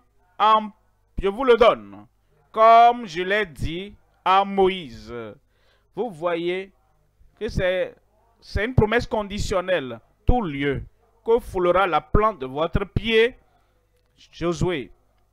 comme je l'ai dit à Moïse. Vous voyez que c'est une promesse conditionnelle. Tout lieu que foulera la plante de votre pied, Josué.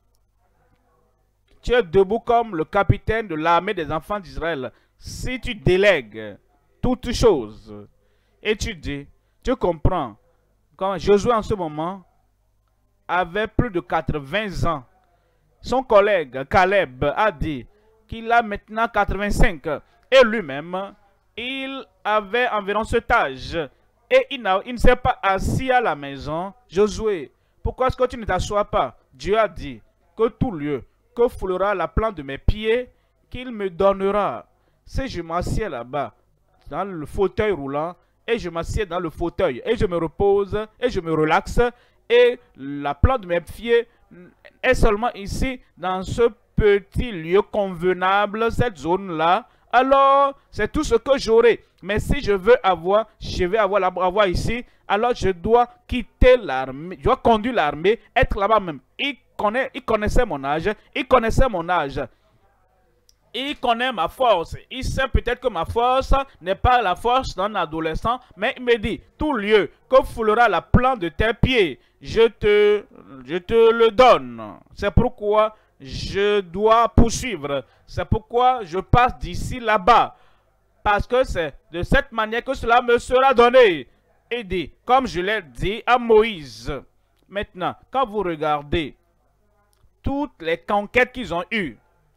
Tu es debout comme le capitaine de l'armée des enfants d'Israël. Si tu délègues toutes choses, et tu dis, tu comprends, quand Josué en ce moment avait plus de 80 ans, son collègue Caleb a dit qu'il a maintenant 85 et lui-même, il avait environ cet âge et il ne s'est pas assis à la maison. Josué, pourquoi est-ce que tu ne t'assois pas? Dieu a dit que tout lieu que foulera la plante de mes pieds, qu'il me donnera. Si je m'assieds là-bas, dans le fauteuil roulant, et je m'assieds dans le fauteuil, et je me repose, et je me relaxe, et la plante de mes pieds est seulement ici, dans ce petit lieu convenable, cette zone-là, alors c'est tout ce que j'aurai. Mais si je veux avoir, avoir ici, alors je dois quitter l'armée, je dois conduire l'armée, être là-bas même. Il connaissait mon âge, il connaissait mon âge. Il connaît ma force. Il sait peut-être que ma force n'est pas la force d'un adolescent, mais il me dit, tout lieu que foulera la plante de tes pieds, je te le donne. C'est pourquoi je dois poursuivre. C'est pourquoi je passe d'ici là-bas. Parce que c'est de cette manière que cela me sera donné. Et dit, comme je l'ai dit à Moïse. Maintenant, quand vous regardez toutes les conquêtes qu'ils ont eues,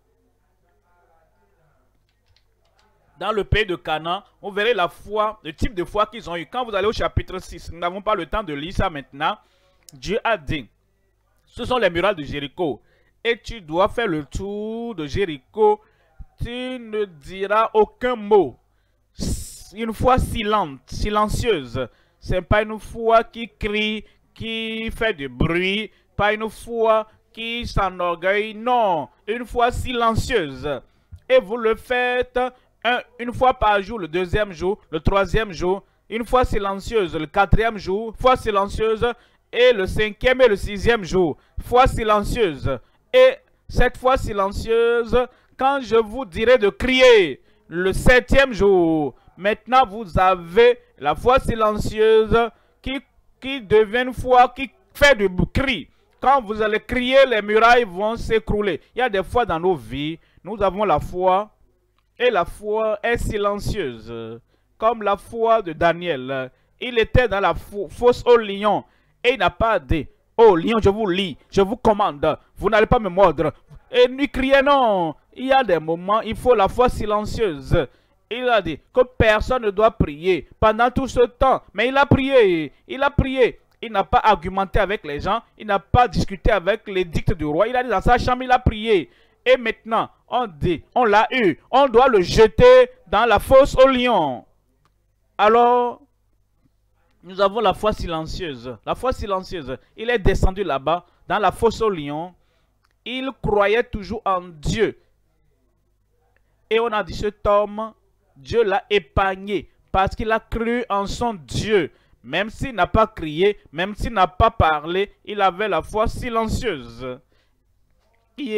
dans le pays de Canaan, vous verrez la foi, le type de foi qu'ils ont eu. Quand vous allez au chapitre 6, nous n'avons pas le temps de lire ça maintenant. Dieu a dit, ce sont les murailles de Jéricho. Et tu dois faire le tour de Jéricho. Tu ne diras aucun mot. Une foi silencieuse. Ce n'est pas une foi qui crie, qui fait du bruit. Pas une foi qui s'enorgueille. Non, une foi silencieuse. Et vous le faites une fois par jour, le deuxième jour, le troisième jour, une fois silencieuse, le quatrième jour, foi silencieuse, et le cinquième et le sixième jour, foi silencieuse. Et cette foi silencieuse, quand je vous dirai de crier, le septième jour, maintenant vous avez la foi silencieuse qui devient une foi qui fait du cri. Quand vous allez crier, les murailles vont s'écrouler. Il y a des fois dans nos vies, nous avons la foi. Et la foi est silencieuse, comme la foi de Daniel. Il était dans la fosse au lion et il n'a pas dit, Oh, lion, je vous lis, je vous commande, vous n'allez pas me mordre. Et lui criait non. Il y a des moments, il faut la foi silencieuse. Il a dit que personne ne doit prier pendant tout ce temps. Mais il a prié, il a prié. Il n'a pas argumenté avec les gens, il n'a pas discuté avec les dictes du roi. Il a dit dans sa chambre, il a prié. Et maintenant, on dit, on l'a eu, on doit le jeter dans la fosse au lion. Alors, nous avons la foi silencieuse. La foi silencieuse, il est descendu là-bas, dans la fosse au lion. Il croyait toujours en Dieu. Et on a dit, cet homme, Dieu l'a épargné parce qu'il a cru en son Dieu. Même s'il n'a pas crié, même s'il n'a pas parlé, il avait la foi silencieuse. Il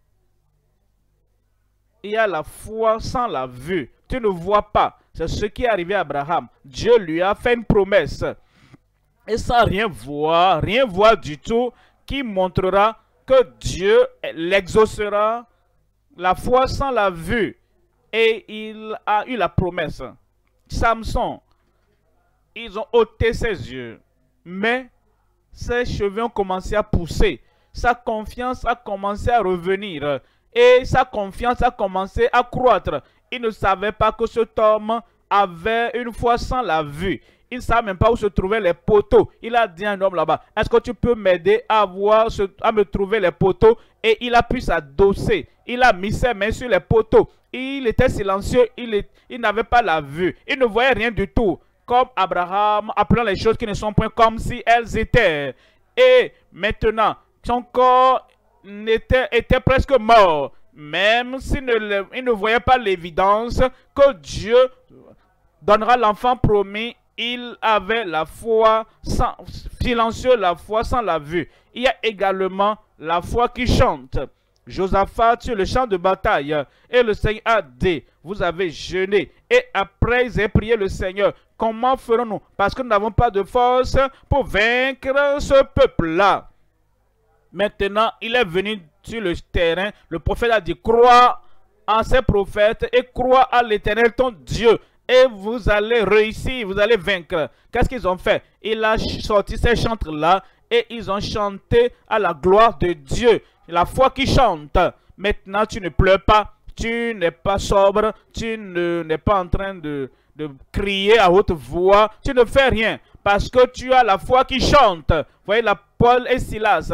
y a la foi sans la vue. Tu ne vois pas. C'est ce qui est arrivé à Abraham. Dieu lui a fait une promesse. Et sans rien voir du tout, qui montrera que Dieu l'exaucera. La foi sans la vue. Et il a eu la promesse. Samson, ils ont ôté ses yeux. Mais ses cheveux ont commencé à pousser. Sa confiance a commencé à revenir. Et sa confiance a commencé à croître. Il ne savait pas que cet homme avait une foi sans la vue. Il ne savait même pas où se trouvaient les poteaux. Il a dit à un homme là-bas, est-ce que tu peux m'aider à me trouver les poteaux? Et il a pu s'adosser. Il a mis ses mains sur les poteaux. Il était silencieux. Il n'avait pas la vue. Il ne voyait rien du tout. Comme Abraham, appelant les choses qui ne sont point comme si elles étaient. Et maintenant, son corps était presque mort. Même s'il ne voyait pas l'évidence que Dieu donnera l'enfant promis, il avait la foi silencieuse, la foi sans la vue. Il y a également la foi qui chante. Josaphat sur le champ de bataille. Et le Seigneur a dit, vous avez jeûné. Et après, ils ont prié le Seigneur. Comment ferons-nous? Parce que nous n'avons pas de force pour vaincre ce peuple-là. Maintenant, il est venu sur le terrain. Le prophète a dit, crois en ces prophètes et crois à l'Éternel ton Dieu. Et vous allez réussir, vous allez vaincre. Qu'est-ce qu'ils ont fait? Il a sorti ces chantres-là et ils ont chanté à la gloire de Dieu. La foi qui chante. Maintenant, tu ne pleures pas, tu n'es pas sobre, tu n'es pas en train de crier à haute voix. Tu ne fais rien parce que tu as la foi qui chante. Vous voyez, Paul et Silas,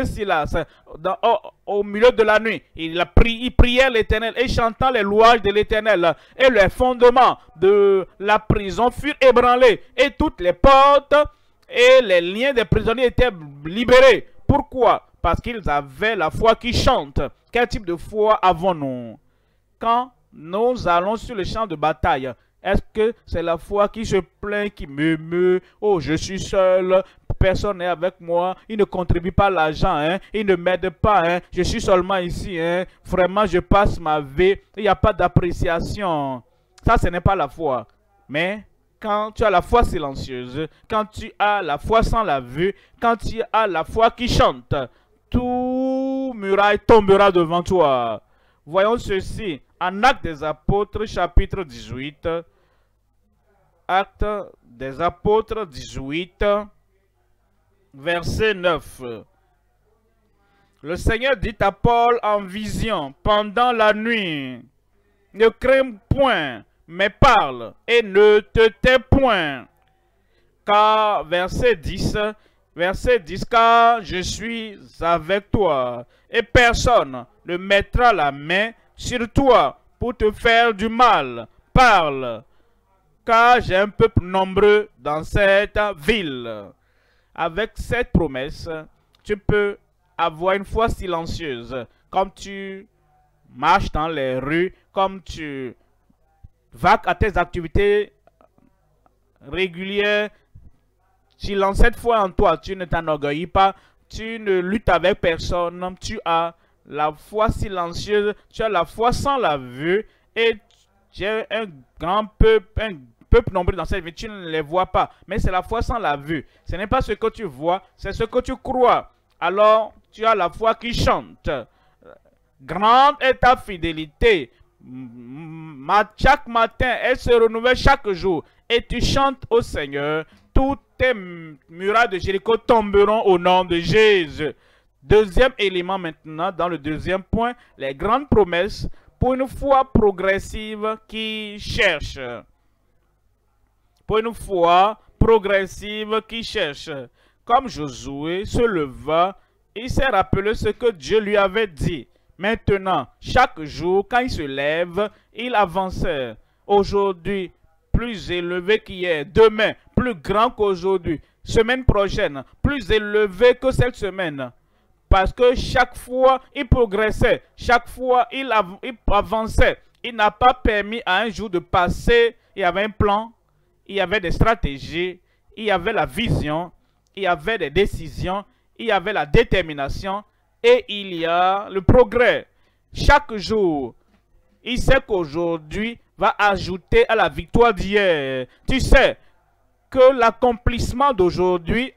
au milieu de la nuit, ils priaient l'Éternel et chantant les louanges de l'Éternel. Et les fondements de la prison furent ébranlés. Et toutes les portes et les liens des prisonniers étaient libérés. Pourquoi? Parce qu'ils avaient la foi qui chante. Quel type de foi avons-nous? Quand nous allons sur le champ de bataille, est-ce que c'est la foi qui se plaint, qui murmure, oh je suis seul, personne n'est avec moi, il ne contribue pas l'argent, hein, il ne m'aide pas, hein, je suis seulement ici, hein, vraiment je passe ma vie, il n'y a pas d'appréciation. Ça, ce n'est pas la foi. Mais quand tu as la foi silencieuse, quand tu as la foi sans la vue, quand tu as la foi qui chante, tout muraille tombera devant toi. Voyons ceci en Actes des Apôtres, chapitre 18. Actes des Apôtres 18, verset 9. Le Seigneur dit à Paul en vision pendant la nuit, ne crains point, mais parle et ne te tais point. Car, verset 10, car je suis avec toi et personne ne mettra la main sur toi pour te faire du mal. Parle, car j'ai un peuple nombreux dans cette ville. Avec cette promesse, tu peux avoir une foi silencieuse. Comme tu marches dans les rues, comme tu vas à tes activités régulières, tu lances cette foi en toi, tu ne t'enorgueillis pas, tu ne luttes avec personne, tu as la foi silencieuse, tu as la foi sans la vue et tu as un grand peuple, nombreux dans cette vie, tu ne les vois pas, mais c'est la foi sans la vue. Ce n'est pas ce que tu vois, c'est ce que tu crois. Alors, tu as la foi qui chante. Grande est ta fidélité. Chaque matin, elle se renouvelle chaque jour. Et tu chantes au Seigneur toutes tes murailles de Jéricho tomberont au nom de Jésus. Deuxième élément maintenant, dans le deuxième point, les grandes promesses pour une foi progressive qui cherche. Pour une foi progressive qui cherche. Comme Josué se leva, il s'est rappelé ce que Dieu lui avait dit. Maintenant, chaque jour, quand il se lève, il avançait. Aujourd'hui, plus élevé qu'hier. Demain, plus grand qu'aujourd'hui. Semaine prochaine, plus élevé que cette semaine. Parce que chaque fois, il progressait. Chaque fois, il avançait. Il n'a pas permis à un jour de passer. Il y avait un plan. Il y avait des stratégies. Il y avait la vision. Il y avait des décisions. Il y avait la détermination. Et il y a le progrès. Chaque jour, il sait qu'aujourd'hui va ajouter à la victoire d'hier. Tu sais que l'accomplissement d'aujourd'hui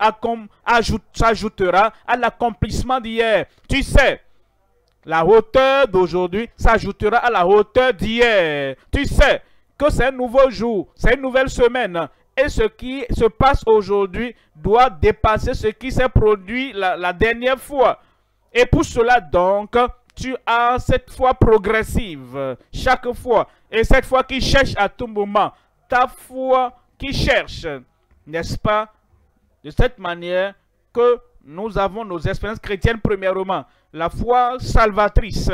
s'ajoutera à l'accomplissement d'hier. Tu sais, la hauteur d'aujourd'hui s'ajoutera à la hauteur d'hier. Tu sais que c'est un nouveau jour, c'est une nouvelle semaine. Et ce qui se passe aujourd'hui doit dépasser ce qui s'est produit la dernière fois. Et pour cela donc, tu as cette foi progressive chaque fois. Et cette foi qui cherche à tout moment. Ta foi qui cherche, n'est-ce pas? De cette manière que nous avons nos expériences chrétiennes premièrement. La foi salvatrice.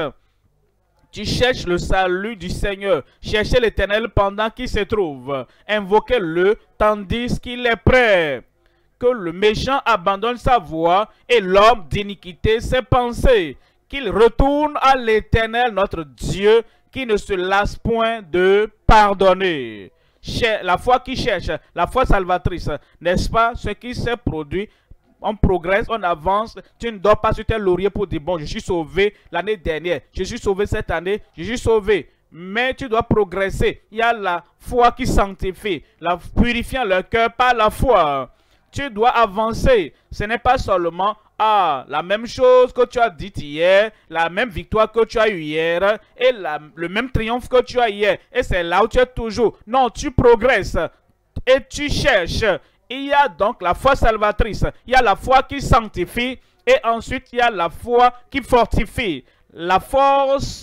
Tu cherches le salut du Seigneur. Cherchez l'Éternel pendant qu'il se trouve. Invoquez-le tandis qu'il est prêt. Que le méchant abandonne sa voie et l'homme d'iniquité ses pensées. Qu'il retourne à l'Éternel notre Dieu qui ne se lasse point de pardonner. La foi qui cherche, la foi salvatrice, n'est-ce pas ce qui s'est produit? On progresse, on avance. Tu ne dors pas sur tes lauriers pour dire, bon, je suis sauvé l'année dernière, je suis sauvé cette année, je suis sauvé. Mais tu dois progresser. Il y a la foi qui sanctifie, la purifiant le cœur par la foi. Tu dois avancer. Ce n'est pas seulement la même chose que tu as dit hier, la même victoire que tu as eue hier et le même triomphe que tu as hier. Et c'est là où tu es toujours. Non, tu progresses et tu cherches. Il y a donc la foi salvatrice. Il y a la foi qui sanctifie et ensuite il y a la foi qui fortifie. La force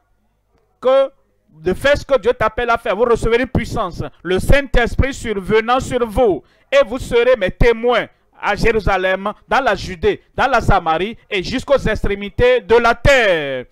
de faire ce que Dieu t'appelle à faire. Vous recevez une puissance. Le Saint-Esprit survenant sur vous. Et vous serez mes témoins à Jérusalem, dans la Judée, dans la Samarie et jusqu'aux extrémités de la terre.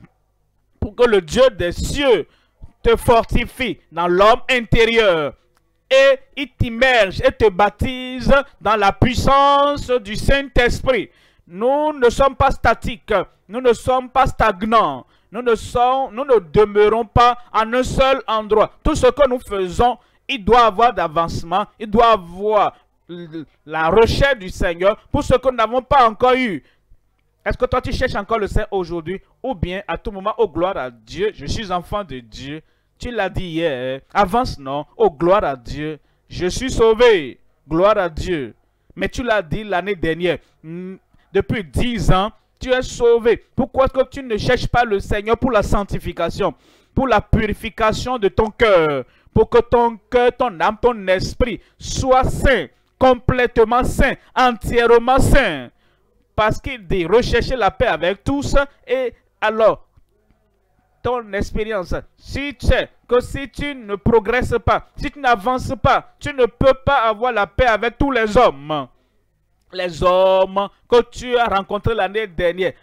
Pour que le Dieu des cieux te fortifie dans l'homme intérieur. Et il t'immerge et te baptise dans la puissance du Saint-Esprit. Nous ne sommes pas statiques. Nous ne sommes pas stagnants. Nous ne demeurons pas en un seul endroit. Tout ce que nous faisons, il doit avoir d'avancement. Il doit avoir la recherche du Seigneur pour ce que nous n'avons pas encore eu. Est-ce que toi tu cherches encore le Seigneur aujourd'hui? Ou bien à tout moment, oh gloire à Dieu, je suis enfant de Dieu. Tu l'as dit hier, avance non, oh gloire à Dieu, je suis sauvé, gloire à Dieu. Mais tu l'as dit l'année dernière, depuis 10 ans, tu es sauvé. Pourquoi est-ce que tu ne cherches pas le Seigneur pour la sanctification, pour la purification de ton cœur, pour que ton cœur, ton âme, ton esprit soit saint, complètement saint, entièrement saint. Parce qu'il dit, recherchez la paix avec tous et alors, ton expérience, si tu sais que si tu ne progresses pas, si tu n'avances pas, tu ne peux pas avoir la paix avec tous les hommes. Les hommes que tu as rencontrés l'année dernière,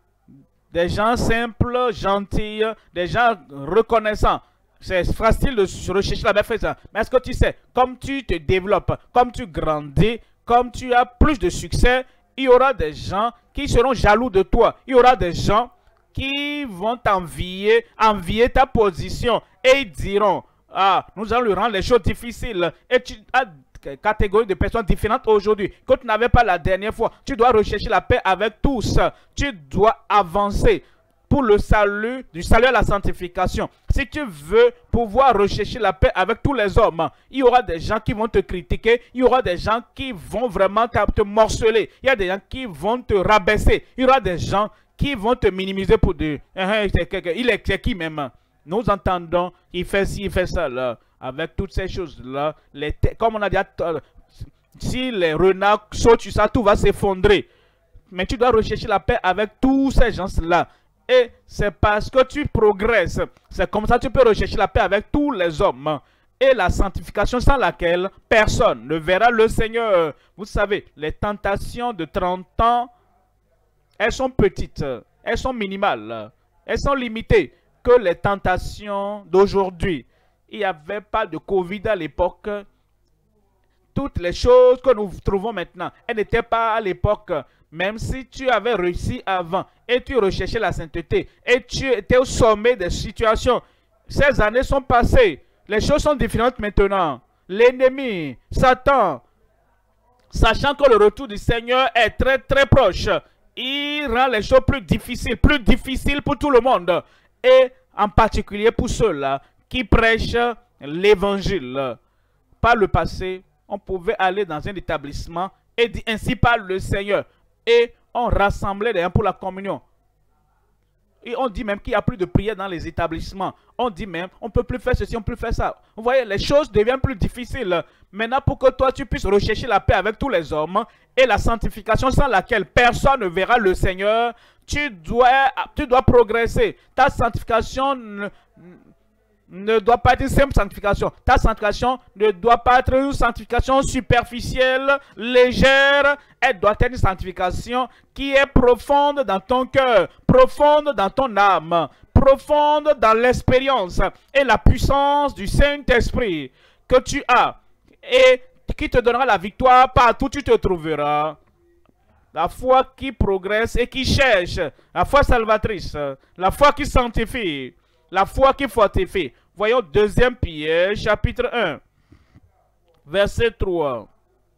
des gens simples, gentils, des gens reconnaissants. C'est facile de rechercher la bienfaisance. Mais est-ce que tu sais, comme tu te développes, comme tu grandis, comme tu as plus de succès, il y aura des gens qui seront jaloux de toi. Il y aura des gens qui vont envier ta position et ils diront, ah, nous allons lui rendre les choses difficiles. Et tu as des catégories de personnes différentes aujourd'hui que tu n'avais pas la dernière fois. Tu dois rechercher la paix avec tous. Tu dois avancer pour le salut, du salut à la sanctification. Si tu veux pouvoir rechercher la paix avec tous les hommes, il y aura des gens qui vont te critiquer, il y aura des gens qui vont vraiment te morceler, il y a des gens qui vont te rabaisser, il y aura des gens qui vont te minimiser pour dire, il est qui même? Nous entendons, il fait ci, il fait ça là. Avec toutes ces choses-là, comme on a dit, Si les renards sautent sur ça, tout va s'effondrer. Mais tu dois rechercher la paix avec tous ces gens-là. Et c'est parce que tu progresses. C'est comme ça que tu peux rechercher la paix avec tous les hommes. Et la sanctification sans laquelle personne ne verra le Seigneur. Vous savez, les tentations de 30 ans, elles sont petites. Elles sont minimales. Elles sont limitées que les tentations d'aujourd'hui. Il n'y avait pas de Covid à l'époque. Toutes les choses que nous trouvons maintenant, elles n'étaient pas à l'époque. Même si tu avais réussi avant et tu recherchais la sainteté et tu étais au sommet des situations, ces années sont passées. Les choses sont différentes maintenant. L'ennemi, Satan, sachant que le retour du Seigneur est très très proche, il rend les choses plus difficiles pour tout le monde. Et en particulier pour ceux-là qui prêchent l'évangile. Par le passé, on pouvait aller dans un établissement et dire ainsi parle le Seigneur. Et on rassemblait les gens pour la communion. Et on dit même qu'il n'y a plus de prière dans les établissements. On dit même, on ne peut plus faire ceci, on ne peut plus faire ça. Vous voyez, les choses deviennent plus difficiles. Maintenant, pour que toi, tu puisses rechercher la paix avec tous les hommes et la sanctification sans laquelle personne ne verra le Seigneur, tu dois progresser. Ta sanctification ne doit pas être une simple sanctification. Ta sanctification ne doit pas être une sanctification superficielle, légère. Elle doit être une sanctification qui est profonde dans ton cœur, profonde dans ton âme, profonde dans l'expérience et la puissance du Saint-Esprit que tu as et qui te donnera la victoire partout où tu te trouveras. La foi qui progresse et qui cherche, la foi salvatrice, la foi qui sanctifie, la foi qui fortifie. Voyons 2 Pierre, chapitre 1, verset 3.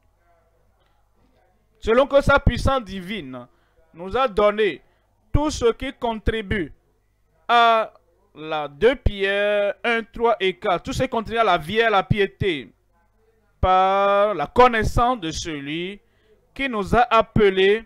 Selon que sa puissance divine nous a donné tout ce qui contribue à la 2 Pierre 1, 3 et 4, tout ce qui contribue à la vie et à la piété, par la connaissance de celui qui nous a appelés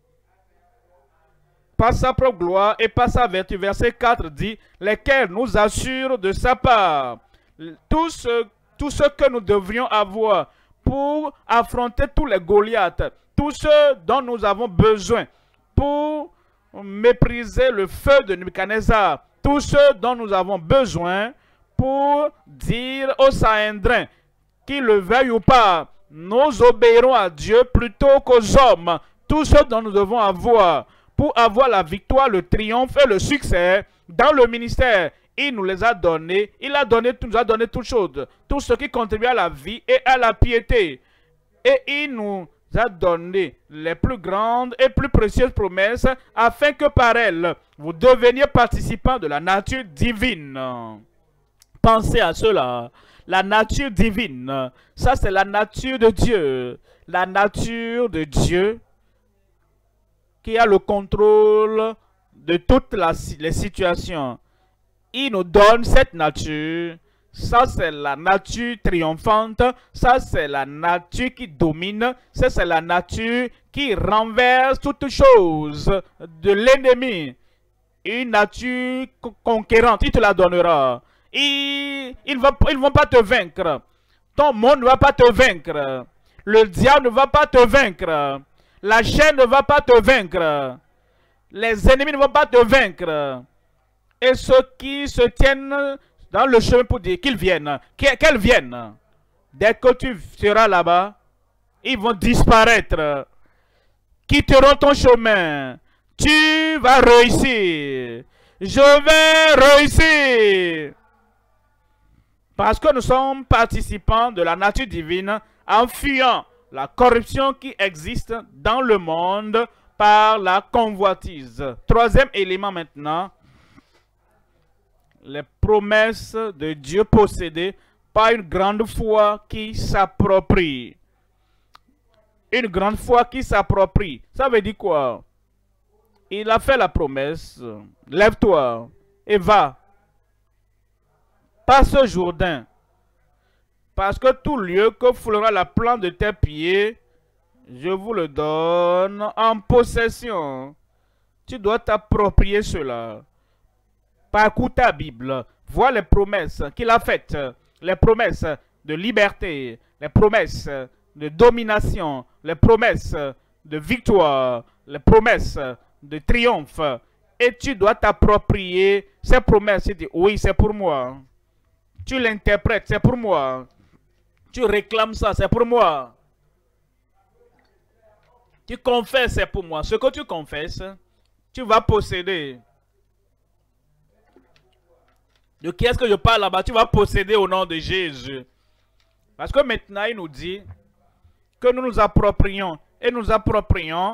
par sa propre gloire et par sa vertu. Verset 4 dit, lesquels nous assurent de sa part tout ce que nous devrions avoir pour affronter tous les Goliaths, tout ce dont nous avons besoin pour mépriser le feu de Nebuchadnezzar, tout ce dont nous avons besoin pour dire aux Sahédrins, qu'ils le veuillent ou pas, nous obéirons à Dieu plutôt qu'aux hommes, tout ce dont nous devons avoir pour avoir la victoire, le triomphe et le succès dans le ministère. Il nous les a donnés. Il nous a donné toutes choses. Tout ce qui contribue à la vie et à la piété. Et il nous a donné les plus grandes et plus précieuses promesses afin que par elles, vous deveniez participants de la nature divine. Pensez à cela. La nature divine. Ça, c'est la nature de Dieu. La nature de Dieu qui a le contrôle de toutes les situations. Il nous donne cette nature. Ça, c'est la nature triomphante. Ça, c'est la nature qui domine. Ça, c'est la nature qui renverse toutes choses de l'ennemi. Une nature conquérante. Il te la donnera. Ils ne vont pas te vaincre. Ton monde ne va pas te vaincre. Le diable ne va pas te vaincre. La chaîne ne va pas te vaincre. Les ennemis ne vont pas te vaincre. Et ceux qui se tiennent dans le chemin pour dire qu'ils viennent, qu'elles viennent. Dès que tu seras là-bas, ils vont disparaître. Quitteront ton chemin. Tu vas réussir. Je vais réussir. Parce que nous sommes participants de la nature divine en fuyant la corruption qui existe dans le monde par la convoitise. 3e élément maintenant. Les promesses de Dieu possédées par une grande foi qui s'approprie. Une grande foi qui s'approprie. Ça veut dire quoi? Il a fait la promesse. Lève-toi et va. Passe ce Jourdain. Parce que tout lieu que foulera la plante de tes pieds, je vous le donne en possession. Tu dois t'approprier cela. Parcours ta Bible. Vois les promesses qu'il a faites. Les promesses de liberté. Les promesses de domination, les promesses de victoire, les promesses de triomphe. Et tu dois t'approprier ces promesses. Tu dis, oui, c'est pour moi. Tu l'interprètes, c'est pour moi. Tu réclames ça, c'est pour moi. Tu confesses, c'est pour moi. Ce que tu confesses, tu vas posséder. De qui est-ce que je parle là-bas? Tu vas posséder au nom de Jésus. Parce que maintenant, il nous dit que nous nous approprions. Et nous approprions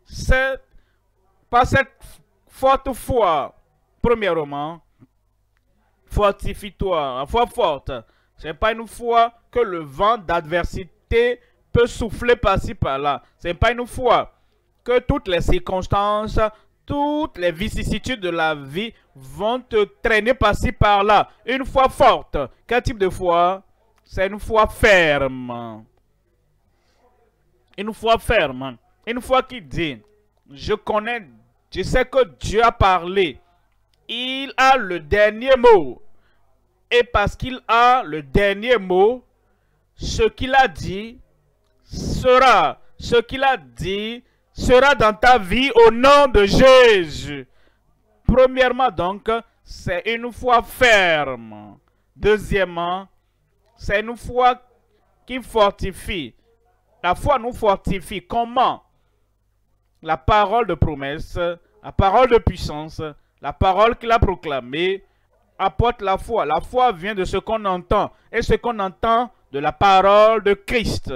par cette forte foi. Premièrement, fortifie-toi. La foi forte. Ce n'est pas une foi que le vent d'adversité peut souffler par-ci par-là. Ce n'est pas une foi que toutes les circonstances, toutes les vicissitudes de la vie vont te traîner par-ci par-là. Une foi forte. Quel type de foi? C'est une foi ferme. Une foi ferme. Une foi qui dit, je sais que Dieu a parlé. Il a le dernier mot. Et parce qu'il a le dernier mot, ce qu'il a dit sera. Ce qu'il a dit sera dans ta vie au nom de Jésus. Premièrement donc, c'est une foi ferme. Deuxièmement, c'est une foi qui fortifie. La foi nous fortifie. Comment? La parole de promesse, la parole de puissance, la parole qu'il a proclamée apporte la foi. La foi vient de ce qu'on entend. Et ce qu'on entend de la parole de Christ.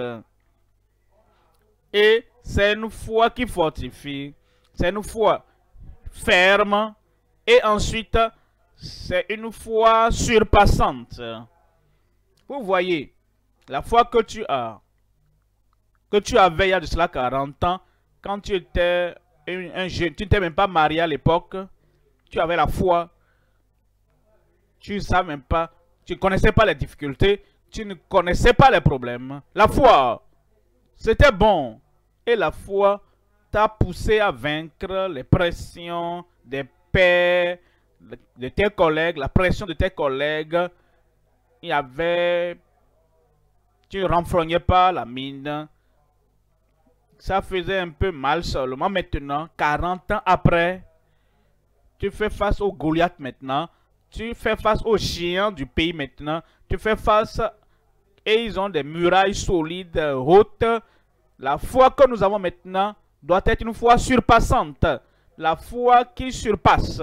Et c'est une foi qui fortifie. C'est une foi ferme. Et ensuite, c'est une foi surpassante. Vous voyez, la foi que tu as, que tu avais il y a de cela 40 ans, quand tu étais un jeune, tu n'étais même pas marié à l'époque, tu avais la foi, tu ne savais même pas, tu ne connaissais pas les difficultés, tu ne connaissais pas les problèmes. La foi, c'était bon. Et la foi t'a poussé à vaincre les pressions des pères, de tes collègues, la pression de tes collègues. Il y avait... Tu ne renfrognais pas la mine. Ça faisait un peu mal seulement. Maintenant, 40 ans après, tu fais face au Goliath maintenant. Tu fais face aux géants du pays maintenant. Tu fais face... Et ils ont des murailles solides, hautes. La foi que nous avons maintenant doit être une foi surpassante. La foi qui surpasse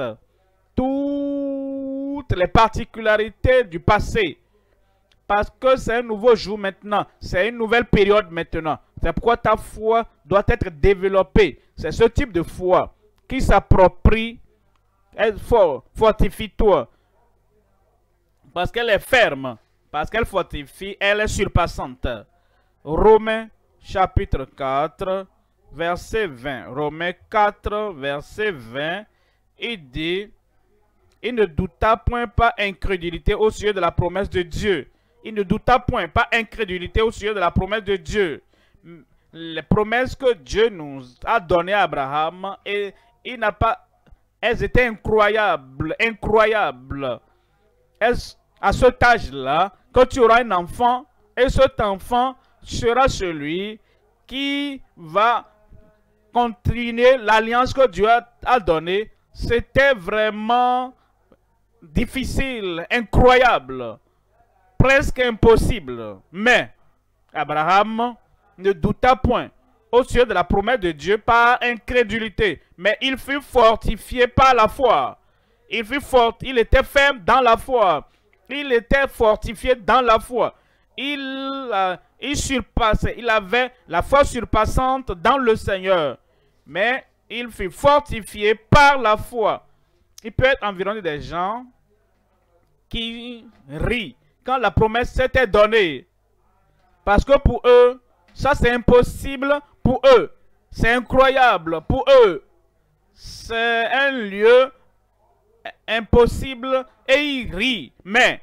toutes les particularités du passé. Parce que c'est un nouveau jour maintenant. C'est une nouvelle période maintenant. C'est pourquoi ta foi doit être développée. C'est ce type de foi qui s'approprie. Fortifie-toi. Parce qu'elle est ferme. Parce qu'elle fortifie. Elle est surpassante. Romains chapitre 4, verset 20. Romains 4, verset 20. Il dit, il ne douta point par incrédulité au sujet de la promesse de Dieu. Il ne douta point par incrédulité au sujet de la promesse de Dieu. Les promesses que Dieu nous a données à Abraham, et il n'a pas, elles étaient incroyables, incroyables. À cet âge-là, quand tu auras un enfant, et cet enfant sera celui qui va continuer l'alliance que Dieu a donnée. C'était vraiment difficile, incroyable, presque impossible. Mais Abraham ne douta point au sujet de la promesse de Dieu par incrédulité. Mais il fut fortifié par la foi. Il était ferme dans la foi. Il était fortifié dans la foi. Il surpassait. Il avait la foi surpassante dans le Seigneur. Mais il fut fortifié par la foi. Il peut être environné des gens qui rient quand la promesse s'était donnée. Parce que pour eux, ça c'est impossible pour eux. C'est incroyable pour eux. C'est un lieu impossible et ils rient. Mais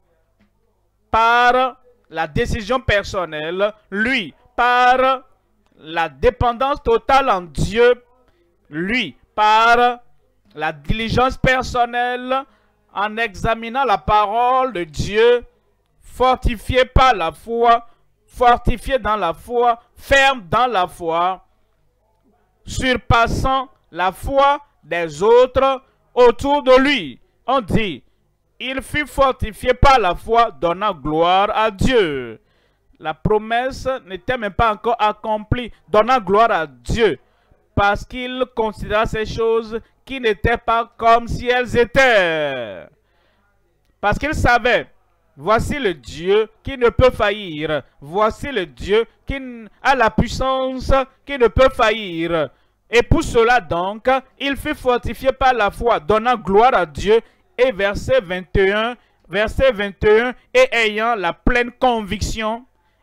par la décision personnelle, lui, par la dépendance totale en Dieu, lui, par la diligence personnelle, en examinant la parole de Dieu, fortifié par la foi, fortifié dans la foi, ferme dans la foi, surpassant la foi des autres autour de lui. On dit, il fut fortifié par la foi, donnant gloire à Dieu. La promesse n'était même pas encore accomplie, donnant gloire à Dieu, parce qu'il considéra ces choses qui n'étaient pas comme si elles étaient. Parce qu'il savait, voici le Dieu qui ne peut faillir, voici le Dieu qui a la puissance qui ne peut faillir. Et pour cela donc, il fut fortifié par la foi, donnant gloire à Dieu. Et verset 21, et ayant la pleine conviction,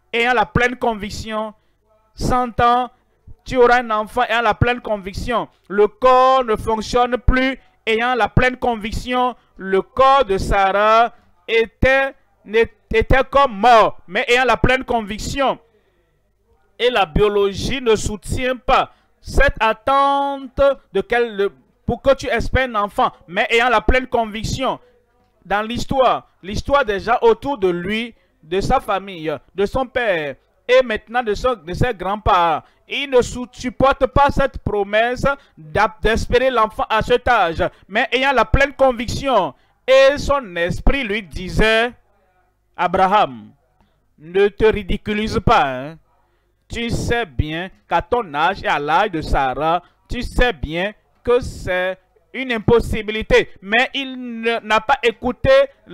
100 ans, tu auras un enfant ayant la pleine conviction. Le corps ne fonctionne plus, ayant la pleine conviction. Le corps de Sarah était comme mort, mais ayant la pleine conviction. Et la biologie ne soutient pas cette attente pour que tu espères un enfant, mais ayant la pleine conviction. Dans l'histoire déjà autour de lui, de sa famille, de son père, et maintenant de ses grands-parents, il ne supporte pas cette promesse d'espérer l'enfant à cet âge, mais ayant la pleine conviction. Et son esprit lui disait, Abraham, ne te ridiculise pas, hein? Tu sais bien qu'à ton âge et à l'âge de Sarah, tu sais bien que c'est une impossibilité. Mais il n'a pas écouté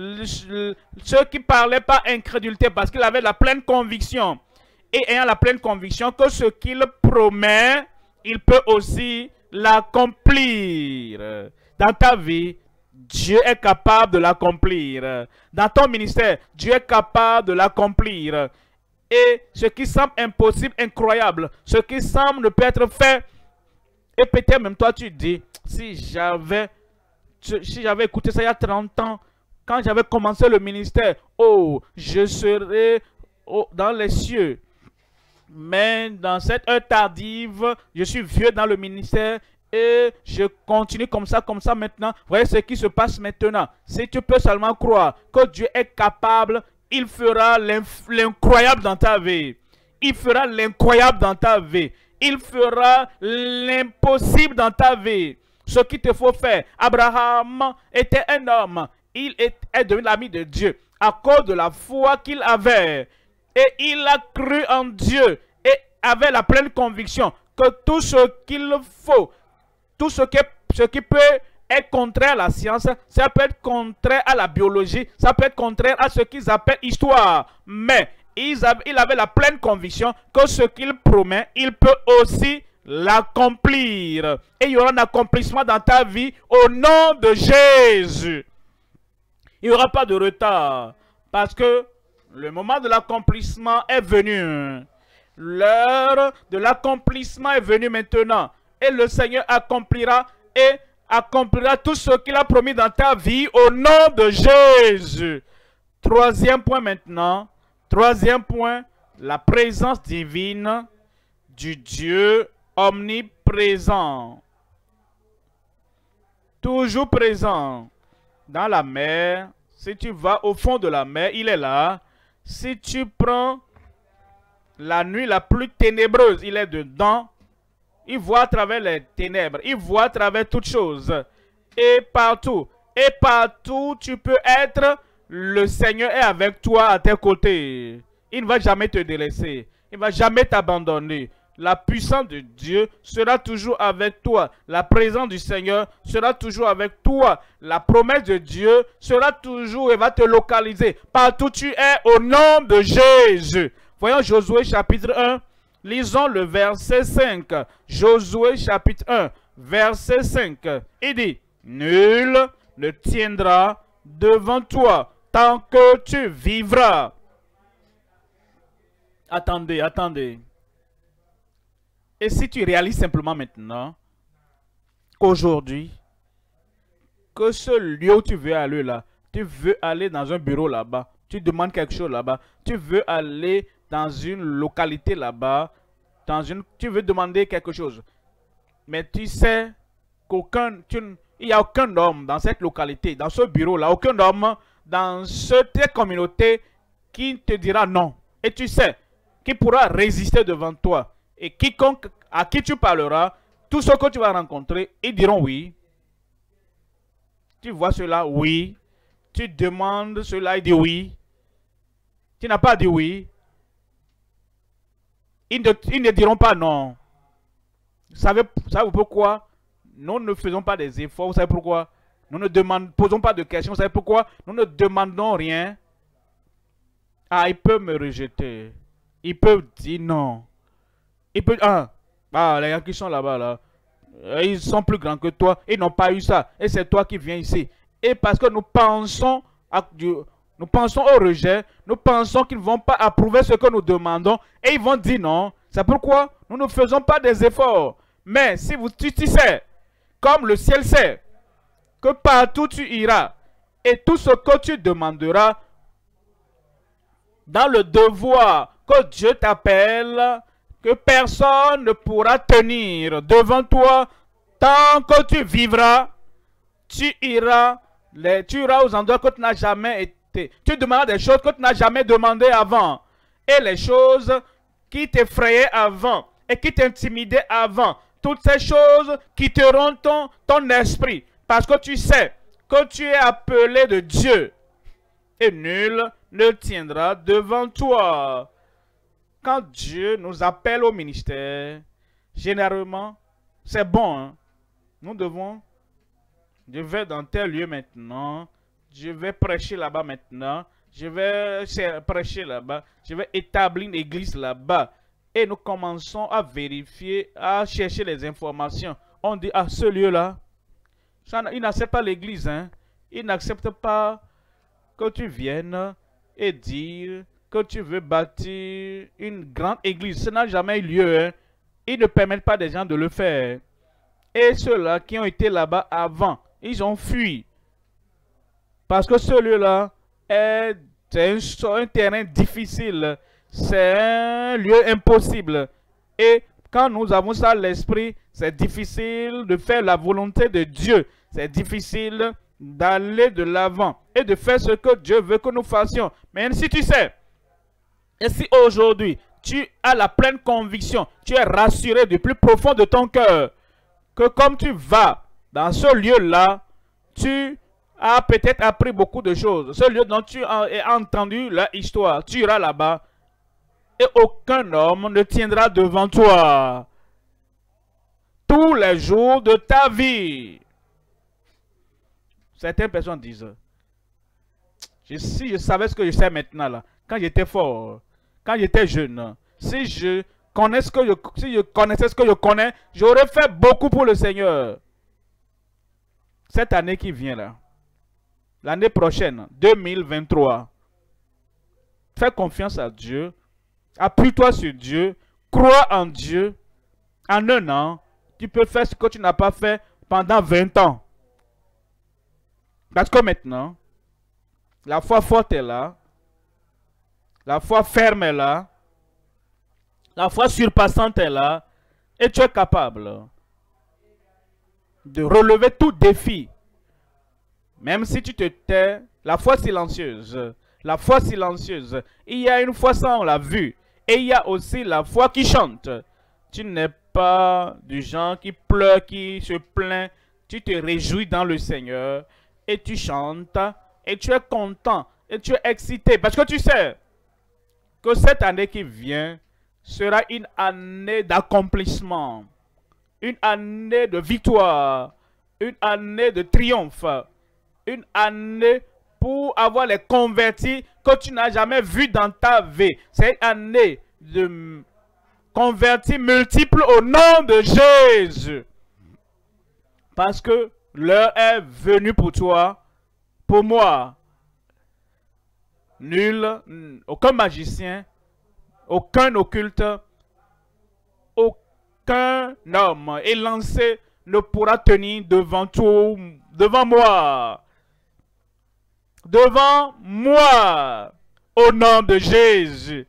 ceux qui parlaient par incrédulité, parce qu'il avait la pleine conviction. Et ayant la pleine conviction que ce qu'il promet, il peut aussi l'accomplir. Dans ta vie, Dieu est capable de l'accomplir. Dans ton ministère, Dieu est capable de l'accomplir. Et ce qui semble impossible, incroyable, ce qui semble ne peut être fait, et peut-être même toi tu dis, si j'avais écouté ça il y a 30 ans, quand j'avais commencé le ministère, oh, je serais dans les cieux. Mais dans cette heure tardive, je suis vieux dans le ministère et je continue comme ça maintenant. Voyez ce qui se passe maintenant. Si tu peux seulement croire que Dieu est capable, il fera l'incroyable dans ta vie. Il fera l'incroyable dans ta vie. Il fera l'impossible dans ta vie. Ce qu'il te faut faire. Abraham était un homme. Il est devenu l'ami de Dieu à cause de la foi qu'il avait. Et il a cru en Dieu et avait la pleine conviction que tout ce qu'il faut, tout ce qui peut être contraire à la science, ça peut être contraire à la biologie, ça peut être contraire à ce qu'ils appellent histoire. Mais il avait la pleine conviction que ce qu'il promet, il peut aussi l'accomplir. Et il y aura un accomplissement dans ta vie au nom de Jésus. Il n'y aura pas de retard parce que le moment de l'accomplissement est venu. L'heure de l'accomplissement est venue maintenant. Et le Seigneur accomplira tout ce qu'il a promis dans ta vie au nom de Jésus. Troisième point maintenant. Troisième point, la présence divine du Dieu omniprésent. Toujours présent. Dans la mer, si tu vas au fond de la mer, il est là. Si tu prends la nuit la plus ténébreuse, il est dedans. Il voit à travers les ténèbres. Il voit à travers toutes choses. Et partout tu peux être, le Seigneur est avec toi à tes côtés. Il ne va jamais te délaisser. Il ne va jamais t'abandonner. La puissance de Dieu sera toujours avec toi. La présence du Seigneur sera toujours avec toi. La promesse de Dieu sera toujours et va te localiser. Partout tu es au nom de Jésus. Voyons Josué chapitre 1. Lisons le verset 5. Josué chapitre 1, verset 5. Il dit, nul ne tiendra devant toi tant que tu vivras. Attendez. Et si tu réalises simplement maintenant qu'aujourd'hui, que ce lieu où tu veux aller là, tu veux aller dans un bureau là-bas, tu demandes quelque chose là-bas, tu veux aller dans une localité là-bas, tu veux demander quelque chose. Mais tu sais il n'y a aucun homme dans cette localité, dans ce bureau-là, aucun homme dans cette communauté qui te dira non. Et tu sais, qui pourra résister devant toi. Et quiconque à qui tu parleras, tous ceux que tu vas rencontrer, ils diront oui. Tu vois cela, oui. Tu demandes cela, il dit oui. Tu n'as pas dit oui. Ils ne diront pas non. Vous savez pourquoi? Nous ne faisons pas des efforts. Vous savez pourquoi? Nous ne posons pas de questions. Vous savez pourquoi? Nous ne demandons rien. Ah, il peut me rejeter. Il peut dire non. Il peut... les gars qui sont là-bas, là, ils sont plus grands que toi. Ils n'ont pas eu ça. Et c'est toi qui viens ici. Et parce que nous pensons au rejet, nous pensons qu'ils ne vont pas approuver ce que nous demandons. Et ils vont dire non. C'est pourquoi nous ne faisons pas des efforts. Mais si tu sais, comme le ciel sait, que partout tu iras, et tout ce que tu demanderas, dans le devoir que Dieu t'appelle, que personne ne pourra tenir devant toi tant que tu vivras. Tu iras aux endroits que tu n'as jamais été. Tu demanderas des choses que tu n'as jamais demandées avant. Et les choses qui t'effrayaient avant et qui t'intimidaient avant. Toutes ces choses quitteront ton esprit. Parce que tu sais que tu es appelé de Dieu. Et nul ne tiendra devant toi. Quand Dieu nous appelle au ministère, généralement, c'est bon. Hein? Nous devons... Je vais dans tel lieu maintenant. Je vais prêcher là-bas maintenant. Je vais prêcher là-bas. Je vais établir une église là-bas. Et nous commençons à vérifier, à chercher les informations. On dit, ah, ce lieu-là, il n'accepte pas l'église. Hein? Il n'accepte pas que tu viennes et dire que tu veux bâtir une grande église. Ça n'a jamais eu lieu. Hein? Ils ne permettent pas des gens de le faire. Et ceux-là qui ont été là-bas avant, ils ont fui. Parce que ce lieu-là est un terrain difficile. C'est un lieu impossible. Et quand nous avons ça à l'esprit, c'est difficile de faire la volonté de Dieu. C'est difficile d'aller de l'avant et de faire ce que Dieu veut que nous fassions. Mais si tu sais, et si aujourd'hui, tu as la pleine conviction, tu es rassuré du plus profond de ton cœur, que comme tu vas dans ce lieu-là, tu as peut-être appris beaucoup de choses. Ce lieu dont tu as entendu l'histoire, tu iras là-bas et aucun homme ne tiendra devant toi tous les jours de ta vie. Certaines personnes disent, si je savais ce que je sais maintenant, là, quand j'étais fort, quand j'étais jeune, si je connaissais ce que je connais, j'aurais fait beaucoup pour le Seigneur. Cette année qui vient là, l'année prochaine, 2023, fais confiance à Dieu, appuie-toi sur Dieu, crois en Dieu. En un an, tu peux faire ce que tu n'as pas fait pendant 20 ans. Parce que maintenant, la foi forte est là, la foi ferme est là, la foi surpassante est là, et tu es capable de relever tout défi. Même si tu te tais, la foi silencieuse. La foi silencieuse. Il y a une foi sans la vue. Et il y a aussi la foi qui chante. Tu n'es pas du genre qui pleure, qui se plaint. Tu te réjouis dans le Seigneur. Et tu chantes. Et tu es content. Et tu es excité. Parce que tu sais que cette année qui vient sera une année d'accomplissement. Une année de victoire. Une année de triomphe. Une année pour avoir les convertis que tu n'as jamais vus dans ta vie. C'est une année de convertis multiples au nom de Jésus. Parce que l'heure est venue pour toi, pour moi. Nul, aucun magicien, aucun occulte, aucun homme élancé ne pourra tenir devant moi. Devant moi, au nom de Jésus.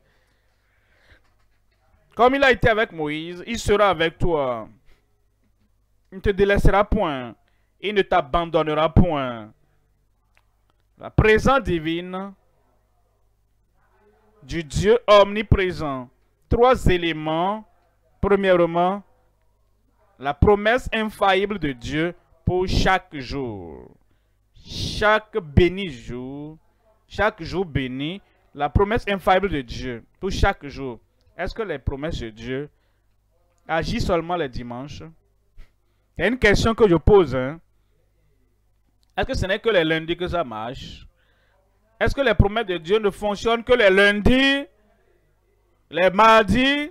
Comme il a été avec Moïse, il sera avec toi. Il ne te délaissera point. Il ne t'abandonnera point. La présence divine du Dieu omniprésent 3 éléments. Premièrement, la promesse infaillible de Dieu pour chaque jour. Chaque béni jour, chaque jour béni, la promesse infaillible de Dieu pour chaque jour. Est-ce que les promesses de Dieu agissent seulement les dimanches? C'est une question que je pose. Hein? Est-ce que ce n'est que les lundis que ça marche? Est-ce que les promesses de Dieu ne fonctionnent que les lundis, les mardis,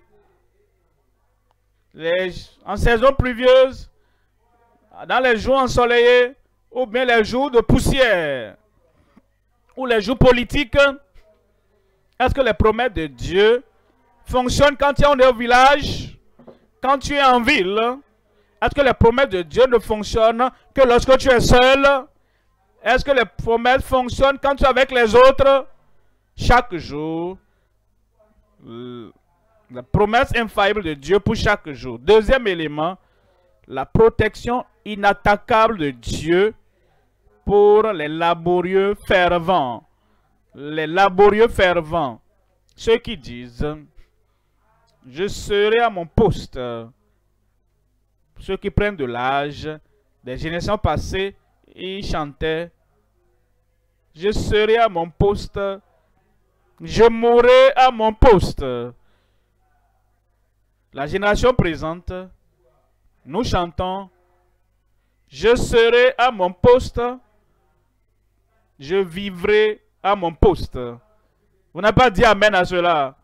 en saison pluvieuse, dans les jours ensoleillés, ou bien les jours de poussière, ou les jours politiques? Est-ce que les promesses de Dieu fonctionnent quand tu es au village, quand tu es en ville? Est-ce que les promesses de Dieu ne fonctionnent que lorsque tu es seul? Est-ce que les promesses fonctionnent quand tu es avec les autres? Chaque jour, la promesse infaillible de Dieu pour chaque jour. Deuxième élément, la protection inattaquable de Dieu pour les laborieux fervents. Les laborieux fervents. Ceux qui disent, je serai à mon poste. Ceux qui prennent de l'âge, des générations passées, ils chantaient, je serai à mon poste, je mourrai à mon poste. La génération présente, nous chantons, je serai à mon poste, je vivrai à mon poste. Vous n'avez pas dit amen à cela.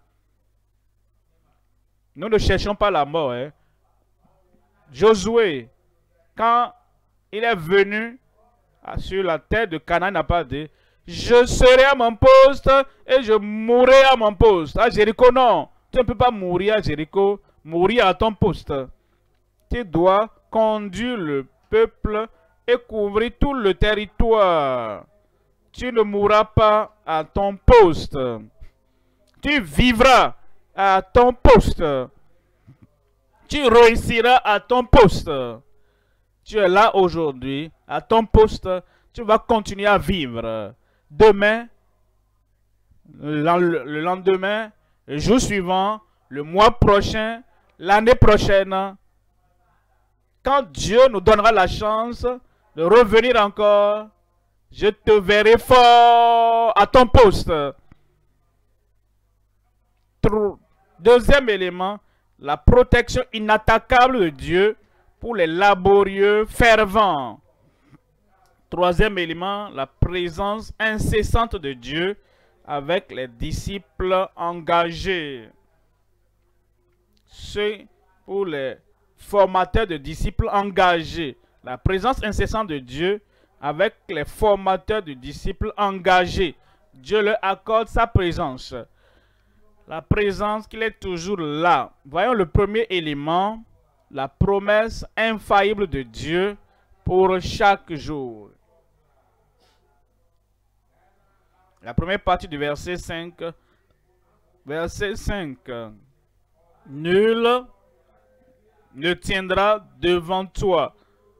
Nous ne cherchons pas la mort. Hein. Josué, quand il est venu sur la terre de Canaan, n'a pas dit, je serai à mon poste et je mourrai à mon poste. À Jéricho, non. Tu ne peux pas mourir à Jéricho, mourir à ton poste. Tu dois conduire le peuple et couvrir tout le territoire. Tu ne mourras pas à ton poste. Tu vivras à ton poste. Tu réussiras à ton poste. Tu es là aujourd'hui, à ton poste. Tu vas continuer à vivre. Demain, le lendemain, le jour suivant, le mois prochain, l'année prochaine. Quand Dieu nous donnera la chance de revenir encore, je te verrai fort à ton poste. Deuxième élément, la protection inattaquable de Dieu pour les laborieux fervents. Troisième élément, la présence incessante de Dieu avec les disciples engagés. C'est pour les formateurs de disciples engagés. La présence incessante de Dieu avec les formateurs de disciples engagés. Dieu leur accorde sa présence. La présence qu'il est toujours là. Voyons le premier élément, la promesse infaillible de Dieu pour chaque jour. La première partie du verset 5. Verset 5. Nul ne tiendra devant toi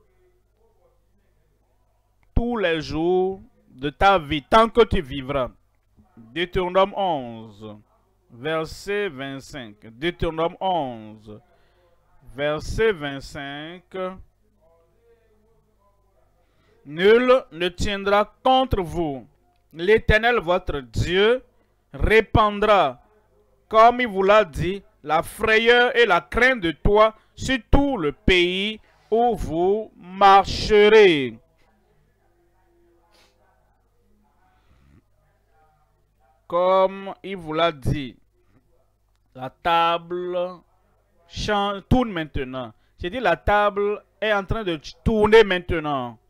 tous les jours de ta vie, tant que tu vivras. Deutéronome 11, verset 25. Deutéronome 11, verset 25. Nul ne tiendra contre vous. L'Éternel, votre Dieu, répandra, comme il vous l'a dit, la frayeur et la crainte de toi sur tout le pays où vous marcherez. Comme il vous l'a dit, la table tourne maintenant. J'ai dit la table est en train de tourner maintenant.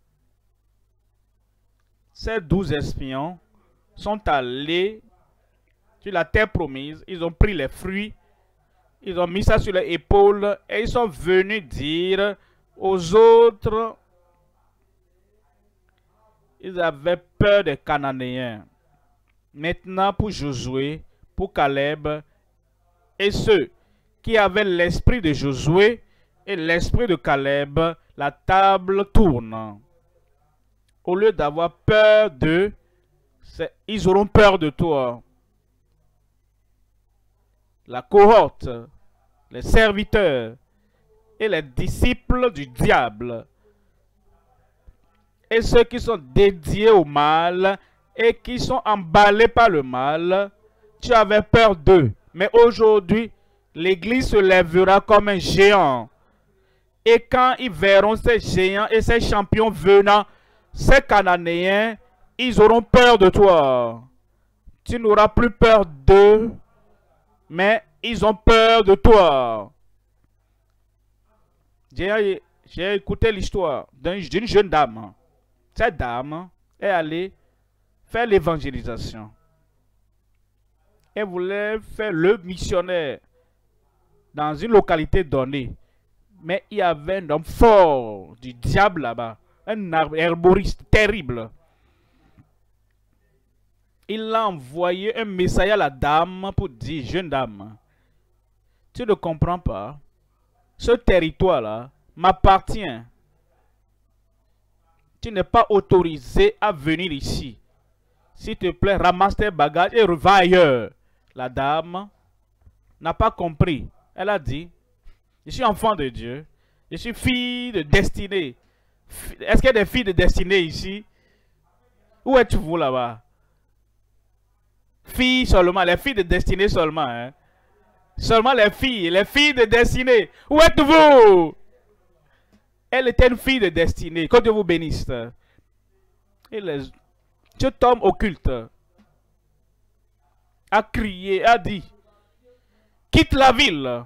Ces 12 espions sont allés sur la terre promise. Ils ont pris les fruits. Ils ont mis ça sur les épaules. Et ils sont venus dire aux autres. Ils avaient peur des Cananéens. Maintenant, pour Josué, pour Caleb, et ceux qui avaient l'esprit de Josué et l'esprit de Caleb, la table tourne. Au lieu d'avoir peur d'eux, ils auront peur de toi. la cohorte, les serviteurs et les disciples du diable. Et ceux qui sont dédiés au mal et qui sont emballés par le mal, tu avais peur d'eux. Mais aujourd'hui, l'Église se lèvera comme un géant. Et quand ils verront ces géants et ces champions venant, ces Cananéens, ils auront peur de toi. Tu n'auras plus peur d'eux, mais ils ont peur de toi. J'ai écouté l'histoire d'une jeune dame. Cette dame est allée faire l'évangélisation. Elle voulait faire le missionnaire dans une localité donnée. Mais il y avait un homme fort du diable là-bas. Un herboriste terrible. Il a envoyé un message à la dame pour dire, jeune dame, tu ne comprends pas, ce territoire-là m'appartient. Tu n'es pas autorisé à venir ici. S'il te plaît, ramasse tes bagages et va ailleurs. La dame n'a pas compris. Elle a dit, je suis enfant de Dieu. Je suis fille de destinée. Est-ce qu'il y a des filles de destinée ici? Où êtes-vous là-bas? Filles seulement, les filles de destinée seulement. Hein? Seulement les filles de destinée. Où êtes-vous? Elle était une fille de destinée. Que Dieu vous bénisse. Et cet homme occulte a crié, a dit, quitte la ville.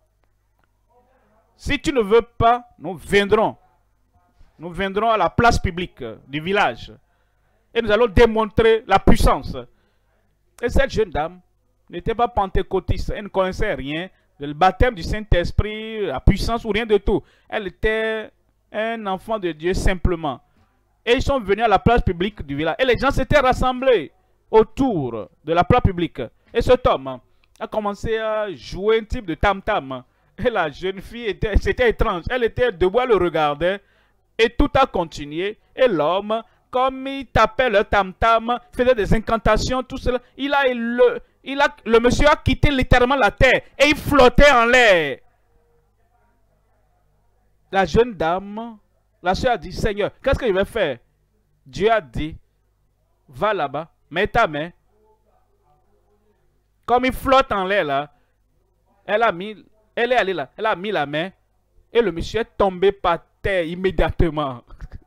Si tu ne veux pas, nous viendrons. Nous viendrons à la place publique du village. Et nous allons démontrer la puissance. Et cette jeune dame n'était pas pentecôtiste. Elle ne connaissait rien du baptême du Saint-Esprit, la puissance ou rien de tout. Elle était un enfant de Dieu simplement. Et ils sont venus à la place publique du village. Et les gens s'étaient rassemblés autour de la place publique. Et cet homme a commencé à jouer un type de tam-tam. Et la jeune fille, c'était étrange. Elle était debout, elle le regardait. Et tout a continué. Et l'homme, comme il tapait le tam-tam, faisait des incantations, tout cela, le monsieur a quitté littéralement la terre. Et il flottait en l'air. La jeune dame, la soeur a dit, Seigneur, qu'est-ce que je vais faire? Dieu a dit, va là-bas, mets ta main. Comme il flotte en l'air là, elle est allée là, elle a mis la main et le monsieur est tombé par terre immédiatement.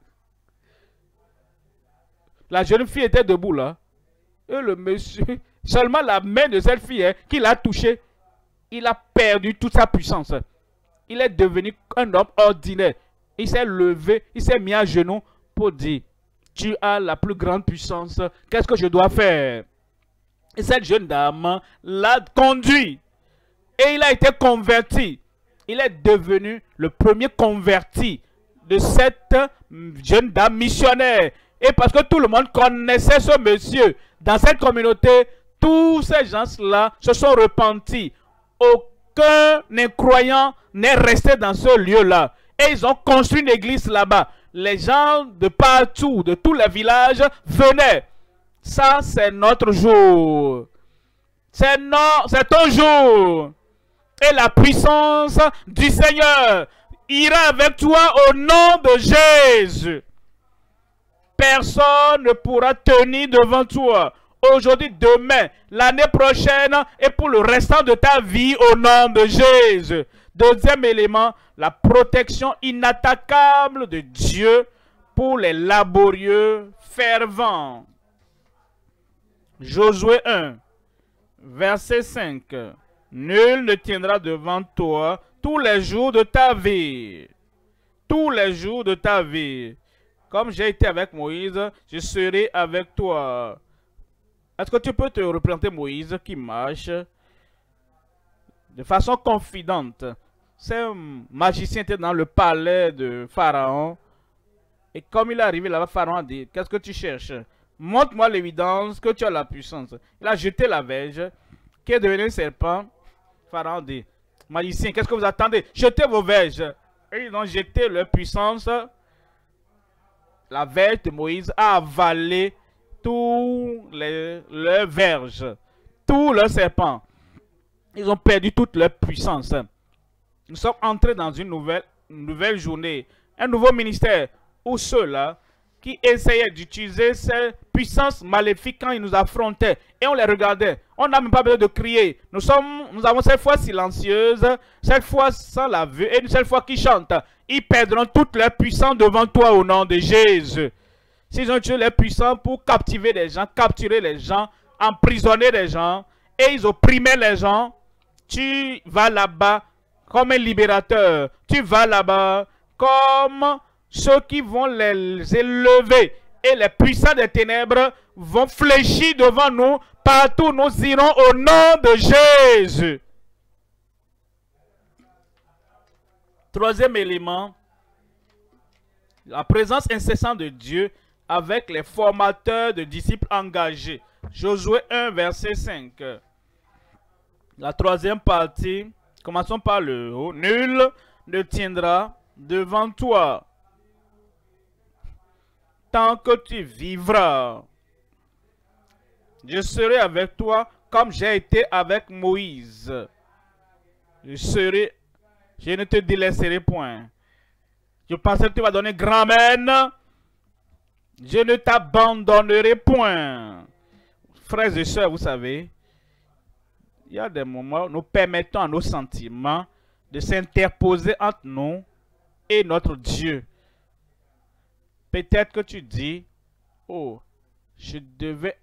La jeune fille était debout là. Et le monsieur, seulement la main de cette fille qui l'a touché, il a perdu toute sa puissance. Il est devenu un homme ordinaire. Il s'est levé, il s'est mis à genoux pour dire, tu as la plus grande puissance, qu'est-ce que je dois faire? Et cette jeune dame l'a conduit. Et il a été converti. Il est devenu le premier converti de cette jeune dame missionnaire. Et parce que tout le monde connaissait ce monsieur, dans cette communauté, tous ces gens-là se sont repentis. Aucun incroyant n'est resté dans ce lieu-là. Et ils ont construit une église là-bas. Les gens de partout, de tous les villages, venaient. Ça, c'est notre jour. C'est ton jour. Et la puissance du Seigneur ira avec toi au nom de Jésus. Personne ne pourra tenir devant toi. Aujourd'hui, demain, l'année prochaine et pour le restant de ta vie au nom de Jésus. Deuxième élément, la protection inattaquable de Dieu pour les laborieux fervents. Josué 1, verset 5. Nul ne tiendra devant toi tous les jours de ta vie. Tous les jours de ta vie. Comme j'ai été avec Moïse, je serai avec toi. Est-ce que tu peux te représenter Moïse qui marche de façon confidente? Ce magicien était dans le palais de Pharaon. Et comme il est arrivé là-bas, Pharaon a dit, qu'est-ce que tu cherches? Montre-moi l'évidence que tu as la puissance. Il a jeté la verge, qui est devenu un serpent. Pharaon dit, magicien, qu'est-ce que vous attendez? Jetez vos verges. Et ils ont jeté leur puissance. La verge de Moïse a avalé tous leurs verges, tous leurs serpents. Ils ont perdu toute leur puissance. Nous sommes entrés dans une nouvelle journée, un nouveau ministère où ceux-là qui essayaient d'utiliser ces puissances maléfiques quand ils nous affrontaient et on les regardait. On n'a même pas besoin de crier. Nous avons cette foi silencieuse, cette foi sans la vue et une seule foi qui chante. Ils perdront toute leur puissance devant toi au nom de Jésus. S'ils ont tué les puissants pour captiver les gens, capturer les gens, emprisonner les gens et ils opprimaient les gens, tu vas là-bas comme un libérateur. Tu vas là-bas comme ceux qui vont les élever. Et les puissants des ténèbres vont fléchir devant nous. Partout nous irons au nom de Jésus. Troisième élément, la présence incessante de Dieu avec les formateurs de disciples engagés. Josué 1, verset 5. La troisième partie, commençons par le haut. Nul ne tiendra devant toi tant que tu vivras. Je serai avec toi comme j'ai été avec Moïse. Je ne te délaisserai point. Je pensais que tu vas donner grand amen. Je ne t'abandonnerai point. Frères et sœurs, vous savez, il y a des moments où nous permettons à nos sentiments de s'interposer entre nous et notre Dieu. Peut-être que tu dis, oh, je devais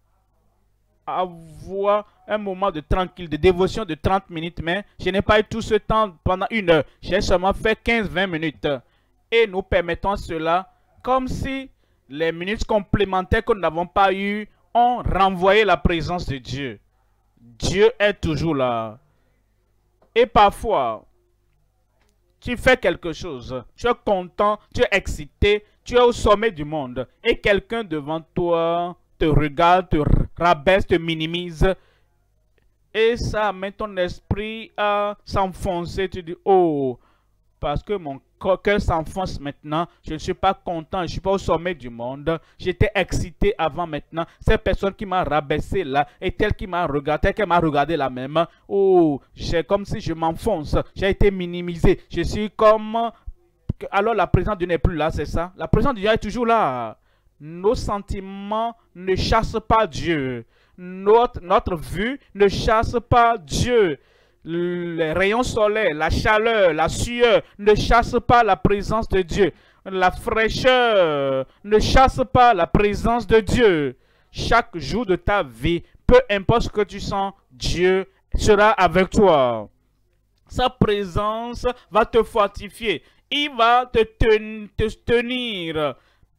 avoir un moment de tranquille, de dévotion de 30 minutes, mais je n'ai pas eu tout ce temps pendant une heure. J'ai seulement fait 15-20 minutes. Et nous permettons cela comme si les minutes complémentaires que nous n'avons pas eues ont renvoyé la présence de Dieu. Dieu est toujours là. Et parfois, tu fais quelque chose, tu es content, tu es excité, tu es au sommet du monde et quelqu'un devant toi te regarde, te rabaisse, te minimise et ça amène ton esprit à s'enfoncer. Tu dis, oh, parce que mon cœur s'enfonce maintenant, je ne suis pas content, je ne suis pas au sommet du monde. J'étais excité avant maintenant. Cette personne qui m'a rabaissé là et telle qui m'a regardé, telle qu'elle m'a regardé la même. Oh, c'est comme si je m'enfonce. J'ai été minimisé. Je suis comme... Alors la présence de Dieu n'est plus là, c'est ça? La présence de Dieu est toujours là. Nos sentiments ne chassent pas Dieu. Notre vue ne chasse pas Dieu. Les rayons solaires, la chaleur, la sueur ne chassent pas la présence de Dieu. La fraîcheur ne chasse pas la présence de Dieu. Chaque jour de ta vie, peu importe ce que tu sens, Dieu sera avec toi. Sa présence va te fortifier. Il va te tenir.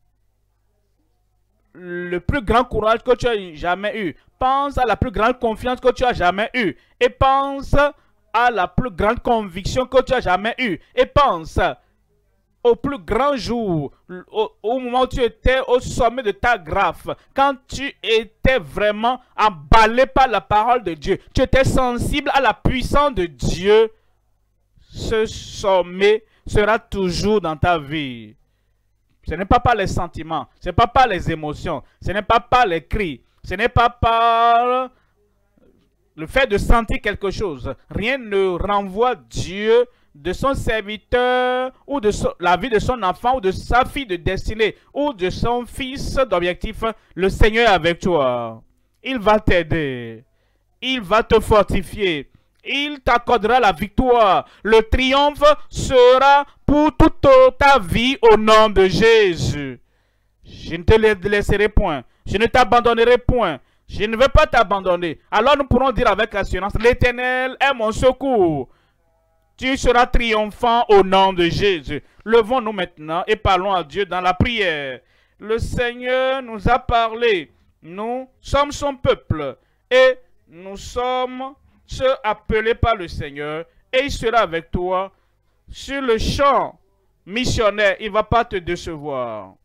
Le plus grand courage que tu as jamais eu. Pense à la plus grande confiance que tu as jamais eue. Et pense à la plus grande conviction que tu as jamais eue. Et pense au plus grand jour, au moment où tu étais au sommet de ta grâce, quand tu étais vraiment emballé par la parole de Dieu. Tu étais sensible à la puissance de Dieu. Ce sommet sera toujours dans ta vie. Ce n'est pas par les sentiments, ce n'est pas par les émotions, ce n'est pas par les cris, ce n'est pas par le fait de sentir quelque chose. Rien ne renvoie Dieu de son serviteur ou de la vie de son enfant ou de sa fille de destinée ou de son fils d'objectif. Le Seigneur est avec toi. Il va t'aider. Il va te fortifier. Il t'accordera la victoire. Le triomphe sera pour toute ta vie au nom de Jésus. Je ne te laisserai point. Je ne t'abandonnerai point. Je ne vais pas t'abandonner. Alors nous pourrons dire avec assurance, l'Éternel est mon secours. Tu seras triomphant au nom de Jésus. Levons-nous maintenant et parlons à Dieu dans la prière. Le Seigneur nous a parlé. Nous sommes son peuple et nous sommes ceux appelés par le Seigneur et il sera avec toi sur le champ missionnaire. Il ne va pas te décevoir.